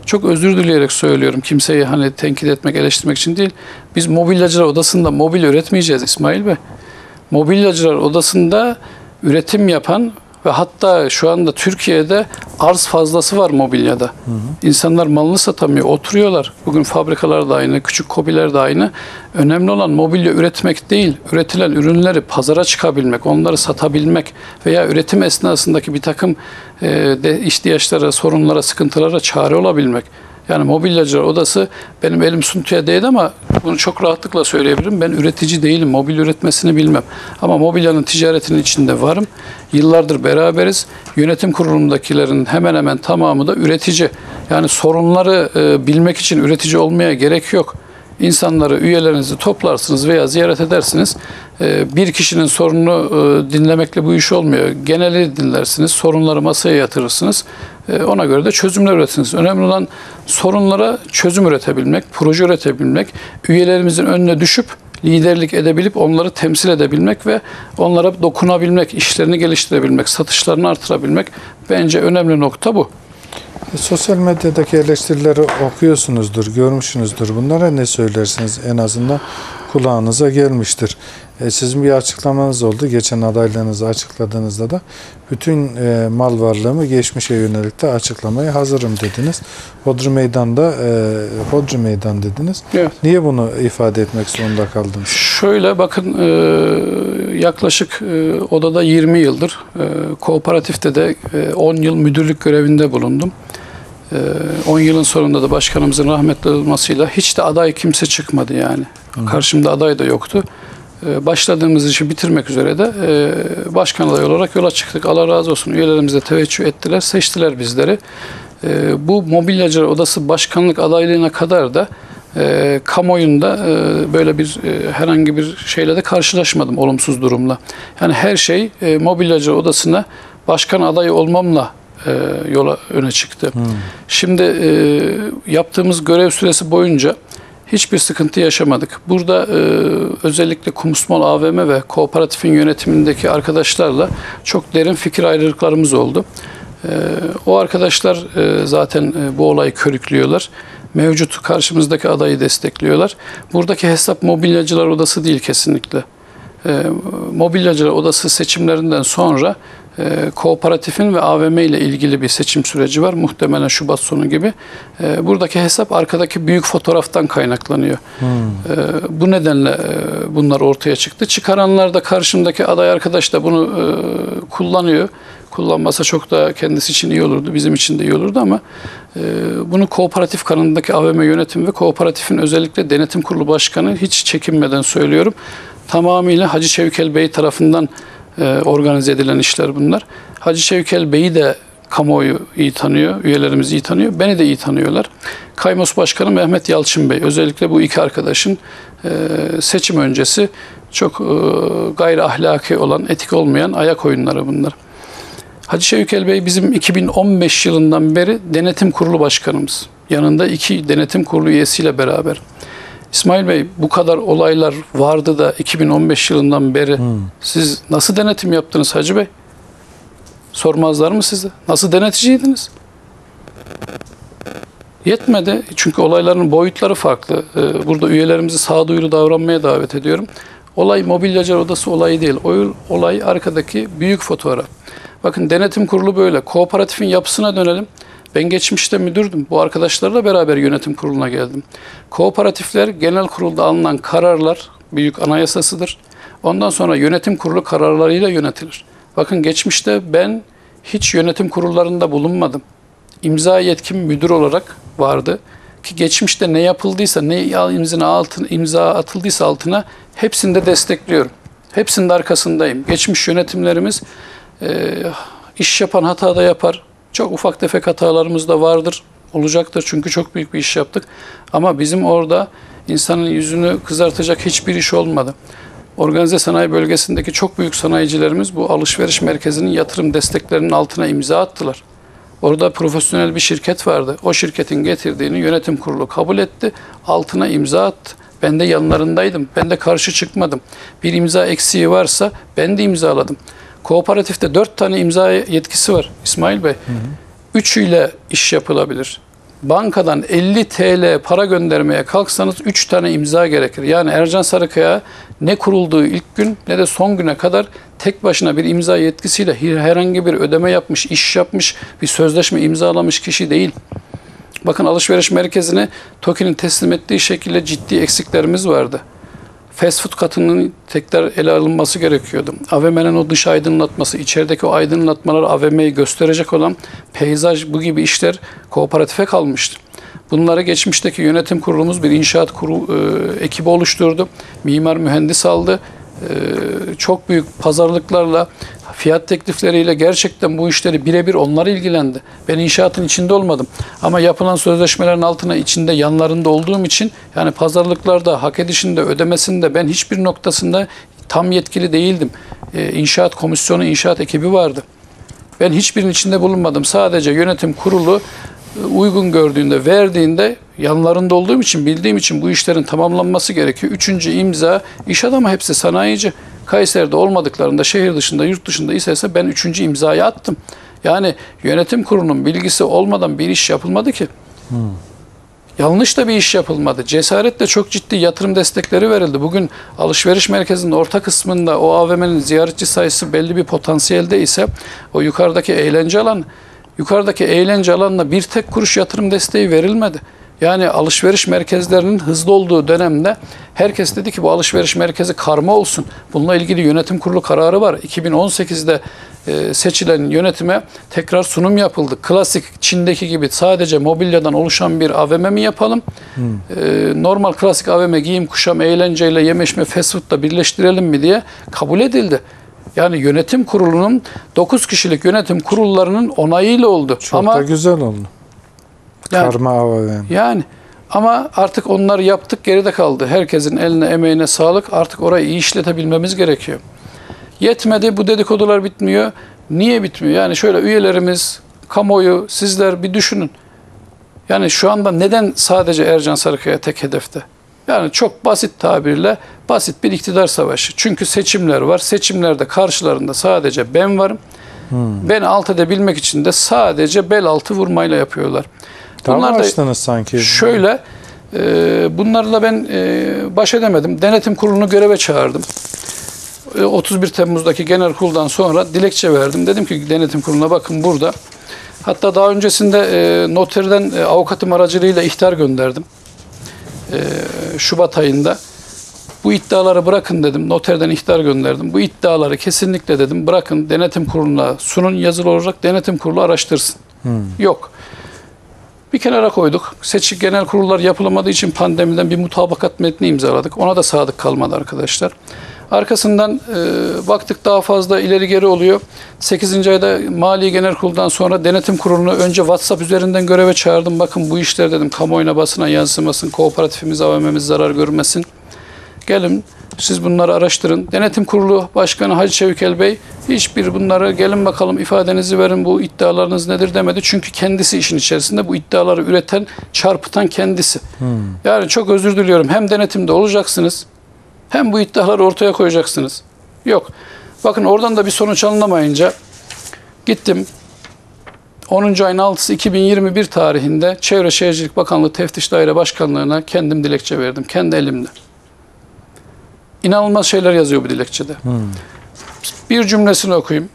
çok özür dileyerek söylüyorum. Kimseyi hani tenkit etmek, eleştirmek için değil. Biz mobilyacılar odasında mobil üretmeyeceğiz İsmail Bey. Mobilyacılar odasında üretim yapan ve hatta şu anda Türkiye'de arz fazlası var mobilyada. Hı hı. İnsanlar malını satamıyor, oturuyorlar. Bugün fabrikalar da aynı, küçük KOBİ'ler de aynı. Önemli olan mobilya üretmek değil, üretilen ürünleri pazara çıkabilmek, onları satabilmek veya üretim esnasındaki bir takım e, de ihtiyaçlara, sorunlara, sıkıntılara çare olabilmek. Yani mobilyacılar odası benim elim suntuya değdi ama bunu çok rahatlıkla söyleyebilirim. Ben üretici değilim. Mobil üretmesini bilmem. Ama mobilyanın ticaretinin içinde varım. Yıllardır beraberiz. Yönetim kurulundakilerin hemen hemen tamamı da üretici. Yani sorunları e, bilmek için üretici olmaya gerek yok. İnsanları, üyelerinizi toplarsınız veya ziyaret edersiniz. E, bir kişinin sorununu e, dinlemekle bu iş olmuyor. Geneli dinlersiniz. Sorunları masaya yatırırsınız. E, ona göre de çözümler üretirsiniz. Önemli olan sorunlara çözüm üretebilmek, proje üretebilmek, üyelerimizin önüne düşüp liderlik edebilip onları temsil edebilmek ve onlara dokunabilmek, işlerini geliştirebilmek, satışlarını artırabilmek bence önemli nokta bu. E, sosyal medyadaki eleştirileri okuyorsunuzdur, görmüşsünüzdür. Bunlara ne söylersiniz? En azından kulağınıza gelmiştir. E, sizin bir açıklamanız oldu. Geçen adaylarınızı açıkladığınızda da bütün e, mal varlığımı geçmişe yönelik de açıklamaya hazırım dediniz. Hodri Meydan'da e, Hodri Meydan dediniz. Evet. Niye bunu ifade etmek zorunda kaldınız? Şöyle bakın, e, yaklaşık e, odada yirmi yıldır, e, kooperatifte de e, on yıl müdürlük görevinde bulundum. on yılın sonunda da başkanımızın rahmetli olmasıyla hiç de aday kimse çıkmadı yani. Hı. Karşımda aday da yoktu. Başladığımız işi bitirmek üzere de başkan adayı olarak yola çıktık. Allah razı olsun. Üyelerimize teveccüh ettiler, seçtiler bizleri. Bu Mobilyacılar Odası başkanlık adaylığına kadar da kamuoyunda böyle bir herhangi bir şeyle de karşılaşmadım, olumsuz durumla. Yani her şey Mobilyacılar Odası'na başkan adayı olmamla yola öne çıktı. Hmm. Şimdi e, yaptığımız görev süresi boyunca hiçbir sıkıntı yaşamadık. Burada e, özellikle Kumusmol A V M ve kooperatifin yönetimindeki arkadaşlarla çok derin fikir ayrılıklarımız oldu. E, o arkadaşlar e, zaten e, bu olayı körüklüyorlar. Mevcut karşımızdaki adayı destekliyorlar. Buradaki hesap Mobilyacılar Odası değil kesinlikle. E, Mobilyacılar Odası seçimlerinden sonra E, kooperatifin ve A V M ile ilgili bir seçim süreci var. Muhtemelen Şubat sonu gibi. E, buradaki hesap arkadaki büyük fotoğraftan kaynaklanıyor. Hmm. E, bu nedenle e, bunlar ortaya çıktı. Çıkaranlar da karşımdaki aday arkadaş da bunu e, kullanıyor. Kullanmasa çok da kendisi için iyi olurdu. Bizim için de iyi olurdu ama e, bunu kooperatif kanalındaki A V M yönetimi ve kooperatifin özellikle denetim kurulu başkanı hiç çekinmeden söylüyorum. Tamamıyla Hacı Şevkel Bey tarafından organize edilen işler bunlar. Hacı Şevkel Bey'i de kamuoyu iyi tanıyor, üyelerimiz iyi tanıyor, beni de iyi tanıyorlar. Kaymos Başkanı Mehmet Yalçın Bey, özellikle bu iki arkadaşın seçim öncesi çok gayri ahlaki olan, etik olmayan ayak oyunları bunlar. Hacı Şevkel Bey bizim iki bin on beş yılından beri denetim kurulu başkanımız. Yanında iki denetim kurulu üyesiyle beraber. İsmail Bey, bu kadar olaylar vardı da iki bin on beş yılından beri hmm. siz nasıl denetim yaptınız Hacı Bey? Sormazlar mı size? Nasıl deneticiydiniz? Yetmedi. Çünkü olayların boyutları farklı. Burada üyelerimizi sağduyulu davranmaya davet ediyorum. Olay Mobilyacılar Odası olayı değil. Olay arkadaki büyük fotoğraf. Bakın, denetim kurulu böyle. Kooperatifin yapısına dönelim. Ben geçmişte müdürdüm. Bu arkadaşlarla beraber yönetim kuruluna geldim. Kooperatifler genel kurulda alınan kararlar büyük anayasasıdır. Ondan sonra yönetim kurulu kararlarıyla yönetilir. Bakın, geçmişte ben hiç yönetim kurullarında bulunmadım. İmza yetkim müdür olarak vardı. Ki geçmişte ne yapıldıysa, ne imza, altına, imza atıldıysa altına hepsinde destekliyorum. Hepsinde arkasındayım. Geçmiş yönetimlerimiz e, iş yapan hata da yapar. Çok ufak tefek hatalarımız da vardır, olacaktır çünkü çok büyük bir iş yaptık. Ama bizim orada insanın yüzünü kızartacak hiçbir iş olmadı. Organize sanayi bölgesindeki çok büyük sanayicilerimiz bu alışveriş merkezinin yatırım desteklerinin altına imza attılar. Orada profesyonel bir şirket vardı. O şirketin getirdiğini yönetim kurulu kabul etti, altına imza attı. Ben de yanlarındaydım, ben de karşı çıkmadım. Bir imza eksiği varsa ben de imzaladım. Kooperatifte dört tane imza yetkisi var İsmail Bey. Hı hı. Üçüyle iş yapılabilir. bankadan elli TL para göndermeye kalksanız üç tane imza gerekir. Yani Ercan Sarıkaya ne kurulduğu ilk gün ne de son güne kadar tek başına bir imza yetkisiyle herhangi bir ödeme yapmış, iş yapmış, bir sözleşme imzalamış kişi değil. Bakın alışveriş merkezine TOKİ'nin teslim ettiği şekilde ciddi eksiklerimiz vardı. Fast food katının tekrar ele alınması gerekiyordu. A V M'nin o dış aydınlatması, içerideki o aydınlatmalar A V M'yi gösterecek olan peyzaj, bu gibi işler kooperatife kalmıştı. Bunları geçmişteki yönetim kurulumuz bir inşaat kuru, e, ekibi oluşturdu. Mimar mühendis aldı. E, çok büyük pazarlıklarla, fiyat teklifleriyle gerçekten bu işleri birebir onlar ilgilendi. Ben inşaatın içinde olmadım. Ama yapılan sözleşmelerin altına içinde yanlarında olduğum için yani pazarlıklarda, hak edişinde, ödemesinde ben hiçbir noktasında tam yetkili değildim. E, inşaat komisyonu, inşaat ekibi vardı. Ben hiçbirinin içinde bulunmadım. Sadece yönetim kurulu uygun gördüğünde, verdiğinde yanlarında olduğum için, bildiğim için bu işlerin tamamlanması gerekiyor. Üçüncü imza, iş adamı hepsi sanayici. Kayseri'de olmadıklarında, şehir dışında, yurt dışında ise ben üçüncü imzayı attım. Yani yönetim kurulunun bilgisi olmadan bir iş yapılmadı ki. Hmm. Yanlış da bir iş yapılmadı. Cesaretle çok ciddi yatırım destekleri verildi. Bugün alışveriş merkezinin orta kısmında o A V M'nin ziyaretçi sayısı belli bir potansiyelde ise o yukarıdaki eğlence alanı, yukarıdaki eğlence alanına bir tek kuruş yatırım desteği verilmedi. Yani alışveriş merkezlerinin hızlı olduğu dönemde herkes dedi ki bu alışveriş merkezi karma olsun. Bununla ilgili yönetim kurulu kararı var. iki bin on sekizde e, seçilen yönetime tekrar sunum yapıldı. Klasik Çin'deki gibi sadece mobilyadan oluşan bir A V M mi yapalım? Hmm. E, normal klasik A V M giyim, kuşam, eğlenceyle, yeme içme, fast food'la birleştirelim mi diye kabul edildi. Yani yönetim kurulunun dokuz kişilik yönetim kurullarının onayıyla oldu. Çok Ama, da güzel oldu. Yani, Karma A V M. Yani ama artık onları yaptık, geride kaldı. Herkesin eline, emeğine sağlık. Artık orayı iyi işletebilmemiz gerekiyor. Yetmedi, bu dedikodular bitmiyor. Niye bitmiyor? Yani şöyle üyelerimiz, kamuoyu, sizler bir düşünün. Yani şu anda neden sadece Ercan Sarıkaya tek hedefte? Yani çok basit tabirle basit bir iktidar savaşı. Çünkü seçimler var. Seçimlerde karşılarında sadece ben varım. Hmm. Beni alt edebilmek için de sadece bel altı vurmayla yapıyorlar. Bunlar da sanki. Şöyle, e, bunlarla ben e, baş edemedim. Denetim kurulunu göreve çağırdım. E, otuz bir Temmuz'daki genel kuruldan sonra dilekçe verdim. Dedim ki denetim kuruluna bakın burada. Hatta daha öncesinde e, noterden e, avukatım aracılığıyla ihtar gönderdim. E, Şubat ayında. Bu iddiaları bırakın dedim. Noterden ihtar gönderdim. Bu iddiaları kesinlikle dedim bırakın denetim kuruluna sunun yazılı olarak, denetim kurulu araştırsın. Hmm. Yok. Bir kenara koyduk. Seçik genel kurullar yapılamadığı için pandemiden bir mutabakat metni imzaladık. Ona da sadık kalmadı arkadaşlar. Arkasından e, baktık daha fazla ileri geri oluyor. sekizinci ayda Mali Genel Kurul'dan sonra denetim kurulunu önce WhatsApp üzerinden göreve çağırdım. Bakın bu işler dedim kamuoyuna, basına yansımasın, kooperatifimiz, A V M'miz zarar görmesin. Gelin siz bunları araştırın. Denetim Kurulu Başkanı Hacı Çevikel Bey hiçbir bunları gelin bakalım ifadenizi verin, bu iddialarınız nedir demedi. Çünkü kendisi işin içerisinde, bu iddiaları üreten, çarpıtan kendisi. Hmm. Yani çok özür diliyorum. Hem denetimde olacaksınız hem bu iddiaları ortaya koyacaksınız. Yok. Bakın oradan da bir sonuç alınamayınca gittim. onuncu ayın altısı iki bin yirmi bir tarihinde Çevre Şehircilik Bakanlığı Teftiş Daire Başkanlığı'na kendim dilekçe verdim. Kendi elimle. İnanılmaz şeyler yazıyor bu dilekçede. Hmm. Bir cümlesini okuyayım.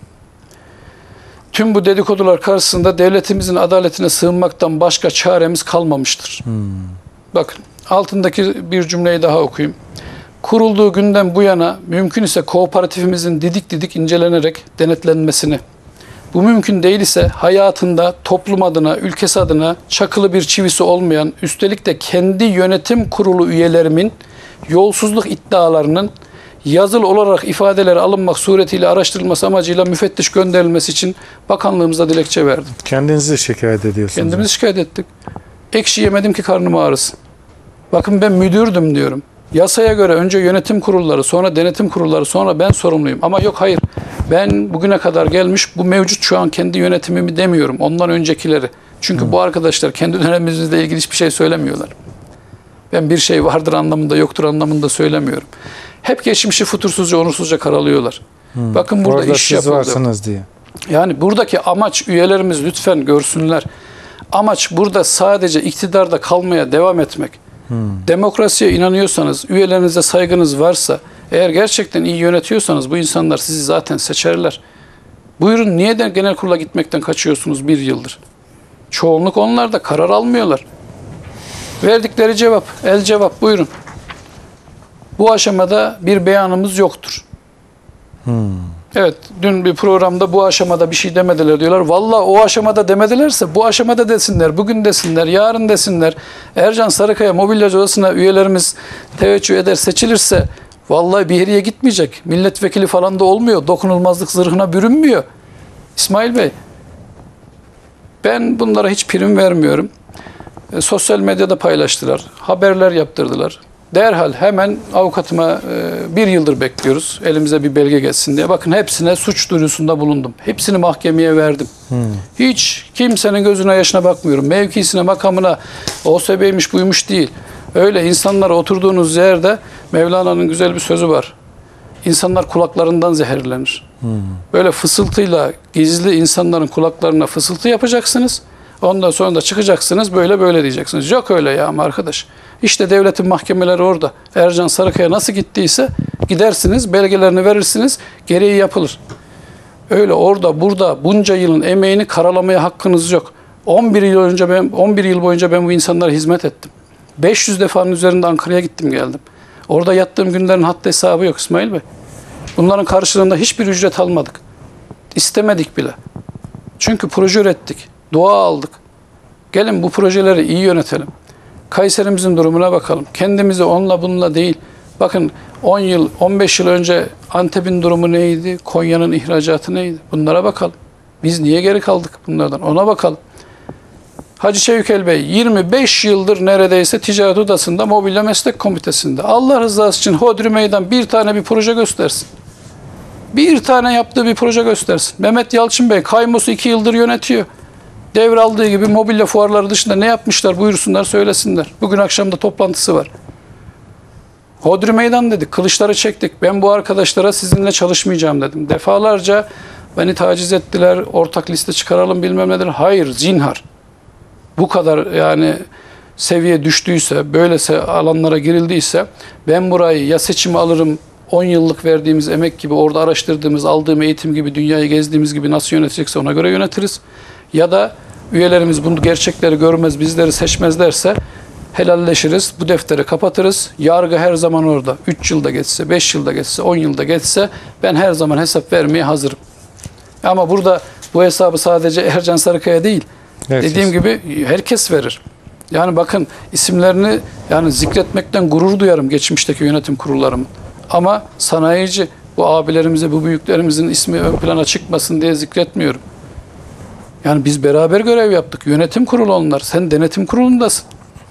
Tüm bu dedikodular karşısında devletimizin adaletine sığınmaktan başka çaremiz kalmamıştır. Hmm. Bakın altındaki bir cümleyi daha okuyayım. Kurulduğu günden bu yana mümkün ise kooperatifimizin didik didik incelenerek denetlenmesini, bu mümkün değil ise hayatında toplum adına, ülkesi adına çakılı bir çivisi olmayan, üstelik de kendi yönetim kurulu üyelerimin yolsuzluk iddialarının yazılı olarak ifadeleri alınmak suretiyle araştırılması amacıyla müfettiş gönderilmesi için bakanlığımıza dilekçe verdim. Kendinizi şikayet ediyorsunuz. Kendimizi şikayet ettik. Ekşi yemedim ki karnım ağrısın. Bakın ben müdürdüm diyorum. Yasaya göre önce yönetim kurulları, sonra denetim kurulları, sonra ben sorumluyum. Ama yok hayır. Ben bugüne kadar gelmiş bu mevcut şu an kendi yönetimimi demiyorum. Ondan öncekileri. Çünkü Hı. bu arkadaşlar kendi dönemimizle ilgili hiçbir şey söylemiyorlar. Ben bir şey vardır anlamında, yoktur anlamında söylemiyorum. Hep geçmişi futursuzca, onursuzca karalıyorlar. Hmm. Bakın burada Orada iş siz yapıldı. varsınız diye. Yani buradaki amaç üyelerimiz lütfen görsünler. Amaç burada sadece iktidarda kalmaya devam etmek. Hmm. Demokrasiye inanıyorsanız, üyelerinize saygınız varsa, eğer gerçekten iyi yönetiyorsanız bu insanlar sizi zaten seçerler. Buyurun, niye de genel kurula gitmekten kaçıyorsunuz bir yıldır? Çoğunluk onlar da karar almıyorlar. Verdikleri cevap, el cevap, buyurun. Bu aşamada bir beyanımız yoktur. Hmm. Evet, dün bir programda bu aşamada bir şey demediler diyorlar. Vallahi o aşamada demedilerse bu aşamada desinler, bugün desinler, yarın desinler. Ercan Sarıkaya Mobilyacı Odası'na üyelerimiz teveccüh eder, seçilirse vallahi bir yere gitmeyecek. Milletvekili falan da olmuyor. Dokunulmazlık zırhına bürünmüyor. İsmail Bey, ben bunlara hiç prim vermiyorum. E, sosyal medyada paylaştılar, haberler yaptırdılar. Derhal hemen avukatıma e, bir yıldır bekliyoruz. Elimize bir belge geçsin diye. Bakın hepsine suç duyurusunda bulundum. Hepsini mahkemeye verdim. Hmm. Hiç kimsenin gözüne yaşına bakmıyorum. Mevkisine, makamına, O S B'ymiş buymuş değil. Öyle insanlar oturduğunuz yerde Mevlana'nın güzel bir sözü var. İnsanlar kulaklarından zehirlenir. Hmm. Böyle fısıltıyla gizli insanların kulaklarına fısıltı yapacaksınız. Ondan sonra da çıkacaksınız böyle böyle diyeceksiniz. Yok öyle ya arkadaş. İşte devletin mahkemeleri orada. Ercan Sarıkaya nasıl gittiyse gidersiniz, belgelerini verirsiniz, gereği yapılır. Öyle orada burada bunca yılın emeğini karalamaya hakkınız yok. on bir yıl önce ben on bir yıl boyunca ben bu insanlara hizmet ettim. beş yüz defanın üzerinde Ankara'ya gittim geldim. Orada yattığım günlerin haddi hesabı yok İsmail Bey. Bunların karşılığında hiçbir ücret almadık. İstemedik bile. Çünkü proje ürettik. Dua aldık. Gelin bu projeleri iyi yönetelim. Kayserimizin durumuna bakalım. Kendimizi onunla bununla değil. Bakın on yıl, on beş yıl önce Antep'in durumu neydi? Konya'nın ihracatı neydi? Bunlara bakalım. Biz niye geri kaldık bunlardan? Ona bakalım. Hacı Çevikel Bey yirmi beş yıldır neredeyse Ticaret Odası'nda Mobilya Meslek Komitesi'nde. Allah rızası için Hodri Meydan bir tane bir proje göstersin. Bir tane yaptığı bir proje göstersin. Mehmet Yalçın Bey Kaymos'u iki yıldır yönetiyor. Devraldığı gibi mobilya fuarları dışında ne yapmışlar buyursunlar, söylesinler. Bugün akşamda toplantısı var. Hodri Meydan dedik, kılıçları çektik. Ben bu arkadaşlara sizinle çalışmayacağım dedim. Defalarca beni taciz ettiler, ortak liste çıkaralım bilmem nedir. Hayır, zinhar. Bu kadar yani seviye düştüyse, böylese alanlara girildiyse ben burayı ya seçimi alırım, on yıllık verdiğimiz emek gibi, orada araştırdığımız, aldığım eğitim gibi, dünyayı gezdiğimiz gibi nasıl yönetecekse ona göre yönetiriz. Ya da üyelerimiz bunu gerçekleri görmez, bizleri seçmezlerse helalleşiriz, bu defteri kapatırız. Yargı her zaman orada. üç yılda geçse, beş yılda geçse, on yılda geçse ben her zaman hesap vermeye hazırım. Ama burada bu hesabı sadece Ercan Sarıkaya değil, herkes. Dediğim gibi herkes verir. Yani bakın isimlerini yani zikretmekten gurur duyarım geçmişteki yönetim kurullarımın. Ama sanayici, bu abilerimize, bu büyüklerimizin ismi ön plana çıkmasın diye zikretmiyorum. Yani biz beraber görev yaptık. Yönetim kurulu onlar. Sen denetim kurulundasın.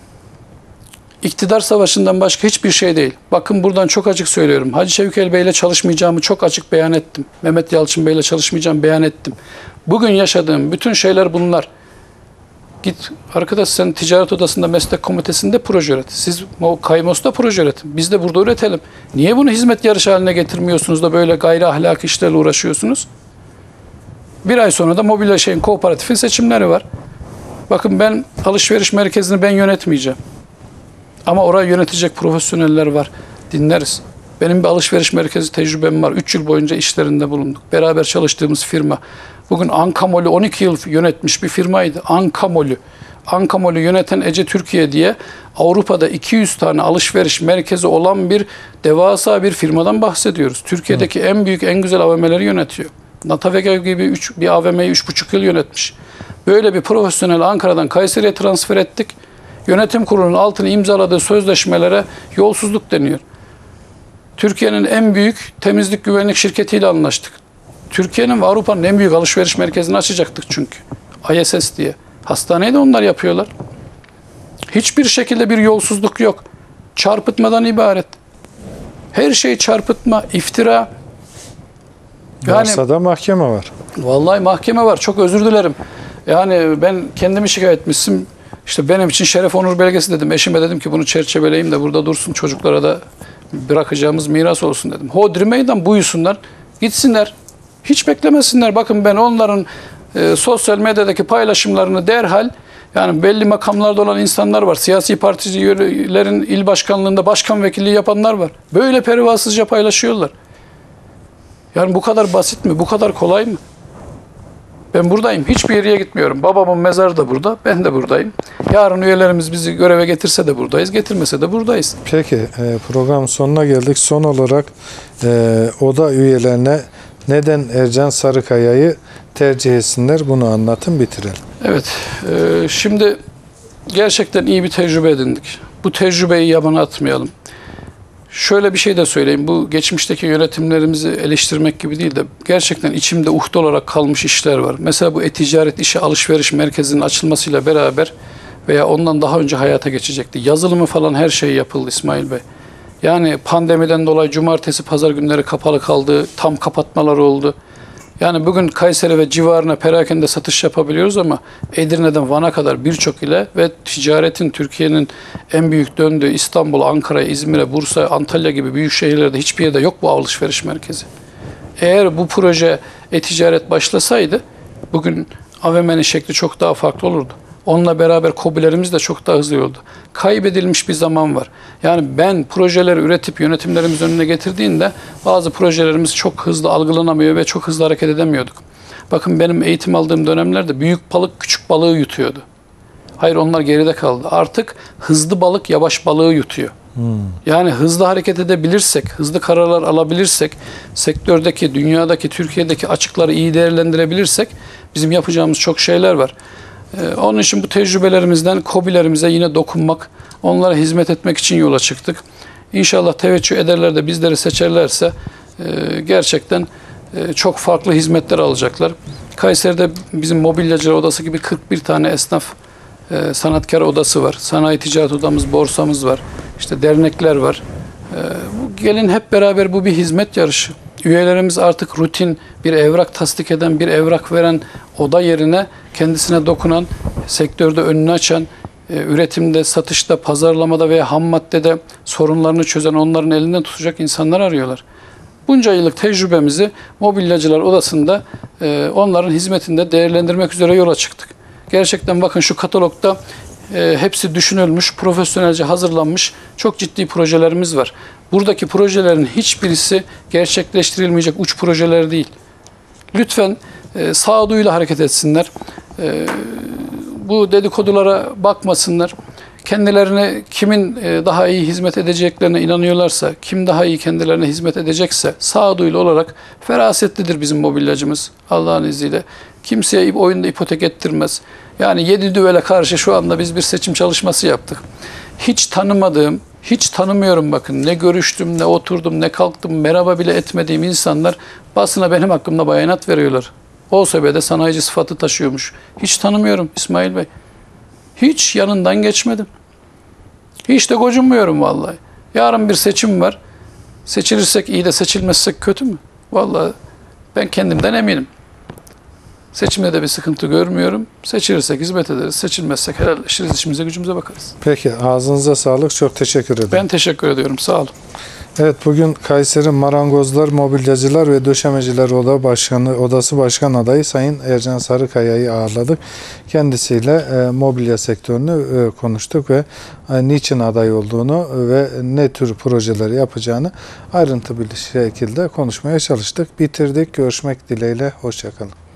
İktidar savaşından başka hiçbir şey değil. Bakın buradan çok açık söylüyorum. Hacı Çevikel Bey ile çalışmayacağımı çok açık beyan ettim. Mehmet Yalçın Bey ile çalışmayacağımı beyan ettim. Bugün yaşadığım bütün şeyler bunlar. Git arkadaş sen Ticaret Odası'nda Meslek Komitesi'nde proje üret. Siz o Kaymos'ta proje üretin. Biz de burada üretelim. Niye bunu hizmet yarışı haline getirmiyorsunuz da böyle gayri ahlaki işlerle uğraşıyorsunuz? Bir ay sonra da Mobilya şeyin kooperatifin seçimleri var. Bakın ben alışveriş merkezini ben yönetmeyeceğim. Ama orayı yönetecek profesyoneller var. Dinleriz. Benim bir alışveriş merkezi tecrübem var. üç yıl boyunca işlerinde bulunduk. Beraber çalıştığımız firma. Bugün Ankamol'ü on iki yıl yönetmiş bir firmaydı. Ankamol'ü. Ankamol'ü yöneten Ece Türkiye diye Avrupa'da iki yüz tane alışveriş merkezi olan bir devasa bir firmadan bahsediyoruz. Türkiye'deki Hı. en büyük, en güzel A V M'leri yönetiyor. Natavega gibi üç, bir A V M'yi üç buçuk yıl yönetmiş. Böyle bir profesyonel Ankara'dan Kayseri'ye transfer ettik. Yönetim kurulunun altını imzaladığı sözleşmelere yolsuzluk deniyor. Türkiye'nin en büyük temizlik güvenlik şirketiyle anlaştık. Türkiye'nin ve Avrupa'nın en büyük alışveriş merkezini açacaktık çünkü. I S S diye. Hastaneyi de onlar yapıyorlar. Hiçbir şekilde bir yolsuzluk yok. Çarpıtmadan ibaret. Her şey çarpıtma, iftira. Yani, varsa da mahkeme var. Vallahi mahkeme var. Çok özür dilerim. Yani ben kendimi şikayet etmişim. İşte benim için şeref onur belgesi dedim. Eşime dedim ki bunu çerçeveleyeyim de burada dursun. Çocuklara da bırakacağımız miras olsun dedim. Hodri meydan buyursunlar. Gitsinler. Hiç beklemesinler. Bakın ben onların e, sosyal medyadaki paylaşımlarını derhal Yani belli makamlarda olan insanlar var. Siyasi partilerin il başkanlığında başkan vekilliği yapanlar var. Böyle pervasızca paylaşıyorlar. Yani bu kadar basit mi? Bu kadar kolay mı? Ben buradayım. Hiçbir yere gitmiyorum. Babamın mezarı da burada. Ben de buradayım. Yarın üyelerimiz bizi göreve getirse de buradayız. Getirmese de buradayız. Peki e, program sonuna geldik. Son olarak e, oda üyelerine neden Ercan Sarıkaya'yı tercih etsinler? Bunu anlatın, bitirelim. Evet. E, şimdi gerçekten iyi bir tecrübe edindik. Bu tecrübeyi yabana atmayalım. Şöyle bir şey de söyleyeyim. Bu geçmişteki yönetimlerimizi eleştirmek gibi değil de gerçekten içimde uhde olarak kalmış işler var. Mesela bu e-ticaret işi alışveriş merkezinin açılmasıyla beraber veya ondan daha önce hayata geçecekti. Yazılımı falan her şey yapıldı İsmail Bey. Yani pandemiden dolayı cumartesi, pazar günleri kapalı kaldı. Tam kapatmalar oldu. Yani bugün Kayseri ve civarına perakende satış yapabiliyoruz ama Edirne'den Van'a kadar birçok ile ve ticaretin Türkiye'nin en büyük döndüğü İstanbul, Ankara, İzmir'e, Bursa, Antalya gibi büyük şehirlerde hiçbir yerde yok bu alışveriş merkezi. Eğer bu proje e-ticaret başlasaydı bugün A V M'nin şekli çok daha farklı olurdu. Onunla beraber KOBİ'lerimiz de çok daha hızlı oldu. Kaybedilmiş bir zaman var. Yani ben projeleri üretip yönetimlerimiz önüne getirdiğinde bazı projelerimiz çok hızlı algılanamıyor ve çok hızlı hareket edemiyorduk. Bakın benim eğitim aldığım dönemlerde büyük balık küçük balığı yutuyordu. Hayır, onlar geride kaldı. Artık hızlı balık yavaş balığı yutuyor. Hmm. Yani hızlı hareket edebilirsek, hızlı kararlar alabilirsek, sektördeki, dünyadaki, Türkiye'deki açıkları iyi değerlendirebilirsek bizim yapacağımız çok şeyler var. Ee, onun için bu tecrübelerimizden KOBİ'lerimize yine dokunmak, onlara hizmet etmek için yola çıktık. İnşallah teveccüh ederler de bizleri seçerlerse e, gerçekten e, çok farklı hizmetler alacaklar. Kayseri'de bizim mobilyacılar odası gibi kırk bir tane esnaf e, sanatkar odası var. Sanayi ticaret odamız, borsamız var. İşte dernekler var. E, bu, gelin hep beraber bu bir hizmet yarışı. Üyelerimiz artık rutin bir evrak tasdik eden, bir evrak veren oda yerine kendisine dokunan, sektörde önünü açan, e, üretimde, satışta, pazarlamada veya ham maddede sorunlarını çözen, onların elinden tutacak insanlar arıyorlar. Bunca yıllık tecrübemizi Mobilyacılar Odası'nda e, onların hizmetinde değerlendirmek üzere yola çıktık. Gerçekten bakın şu katalogda e, hepsi düşünülmüş, profesyonelce hazırlanmış çok ciddi projelerimiz var. Buradaki projelerin hiçbirisi gerçekleştirilmeyecek uç projeler değil. Lütfen e, sağduyuyla hareket etsinler. E, bu dedikodulara bakmasınlar. Kendilerine kimin e, daha iyi hizmet edeceklerine inanıyorlarsa, kim daha iyi kendilerine hizmet edecekse sağduyulu olarak ferasetlidir bizim mobilyacımız Allah'ın izniyle. Kimseye oyunda ipotek ettirmez. Yani yedi düvele karşı şu anda biz bir seçim çalışması yaptık. Hiç tanımadığım, hiç tanımıyorum bakın. Ne görüştüm, ne oturdum, ne kalktım, merhaba bile etmediğim insanlar basına benim hakkımda beyanat veriyorlar. O sebede sanayici sıfatı taşıyormuş. Hiç tanımıyorum İsmail Bey. Hiç yanından geçmedim. Hiç de gocunmuyorum vallahi. Yarın bir seçim var. Seçilirsek iyi de seçilmezsek kötü mü? Vallahi ben kendimden eminim. Seçimde de bir sıkıntı görmüyorum. Seçilirsek hizmet ederiz. Seçilmezsek helalleşiriz. İşimize gücümüze bakarız. Peki, ağzınıza sağlık. Çok teşekkür ederim. Ben teşekkür ediyorum. Sağ olun. Evet, bugün Kayseri Marangozlar, Mobilyacılar ve Döşemeciler Oda Başkanı, Odası Başkan Adayı Sayın Ercan Sarıkaya'yı ağırladık. Kendisiyle e, mobilya sektörünü e, konuştuk ve e, niçin aday olduğunu ve ne tür projeler yapacağını ayrıntılı bir şekilde konuşmaya çalıştık. Bitirdik. Görüşmek dileğiyle. Hoşça kalın.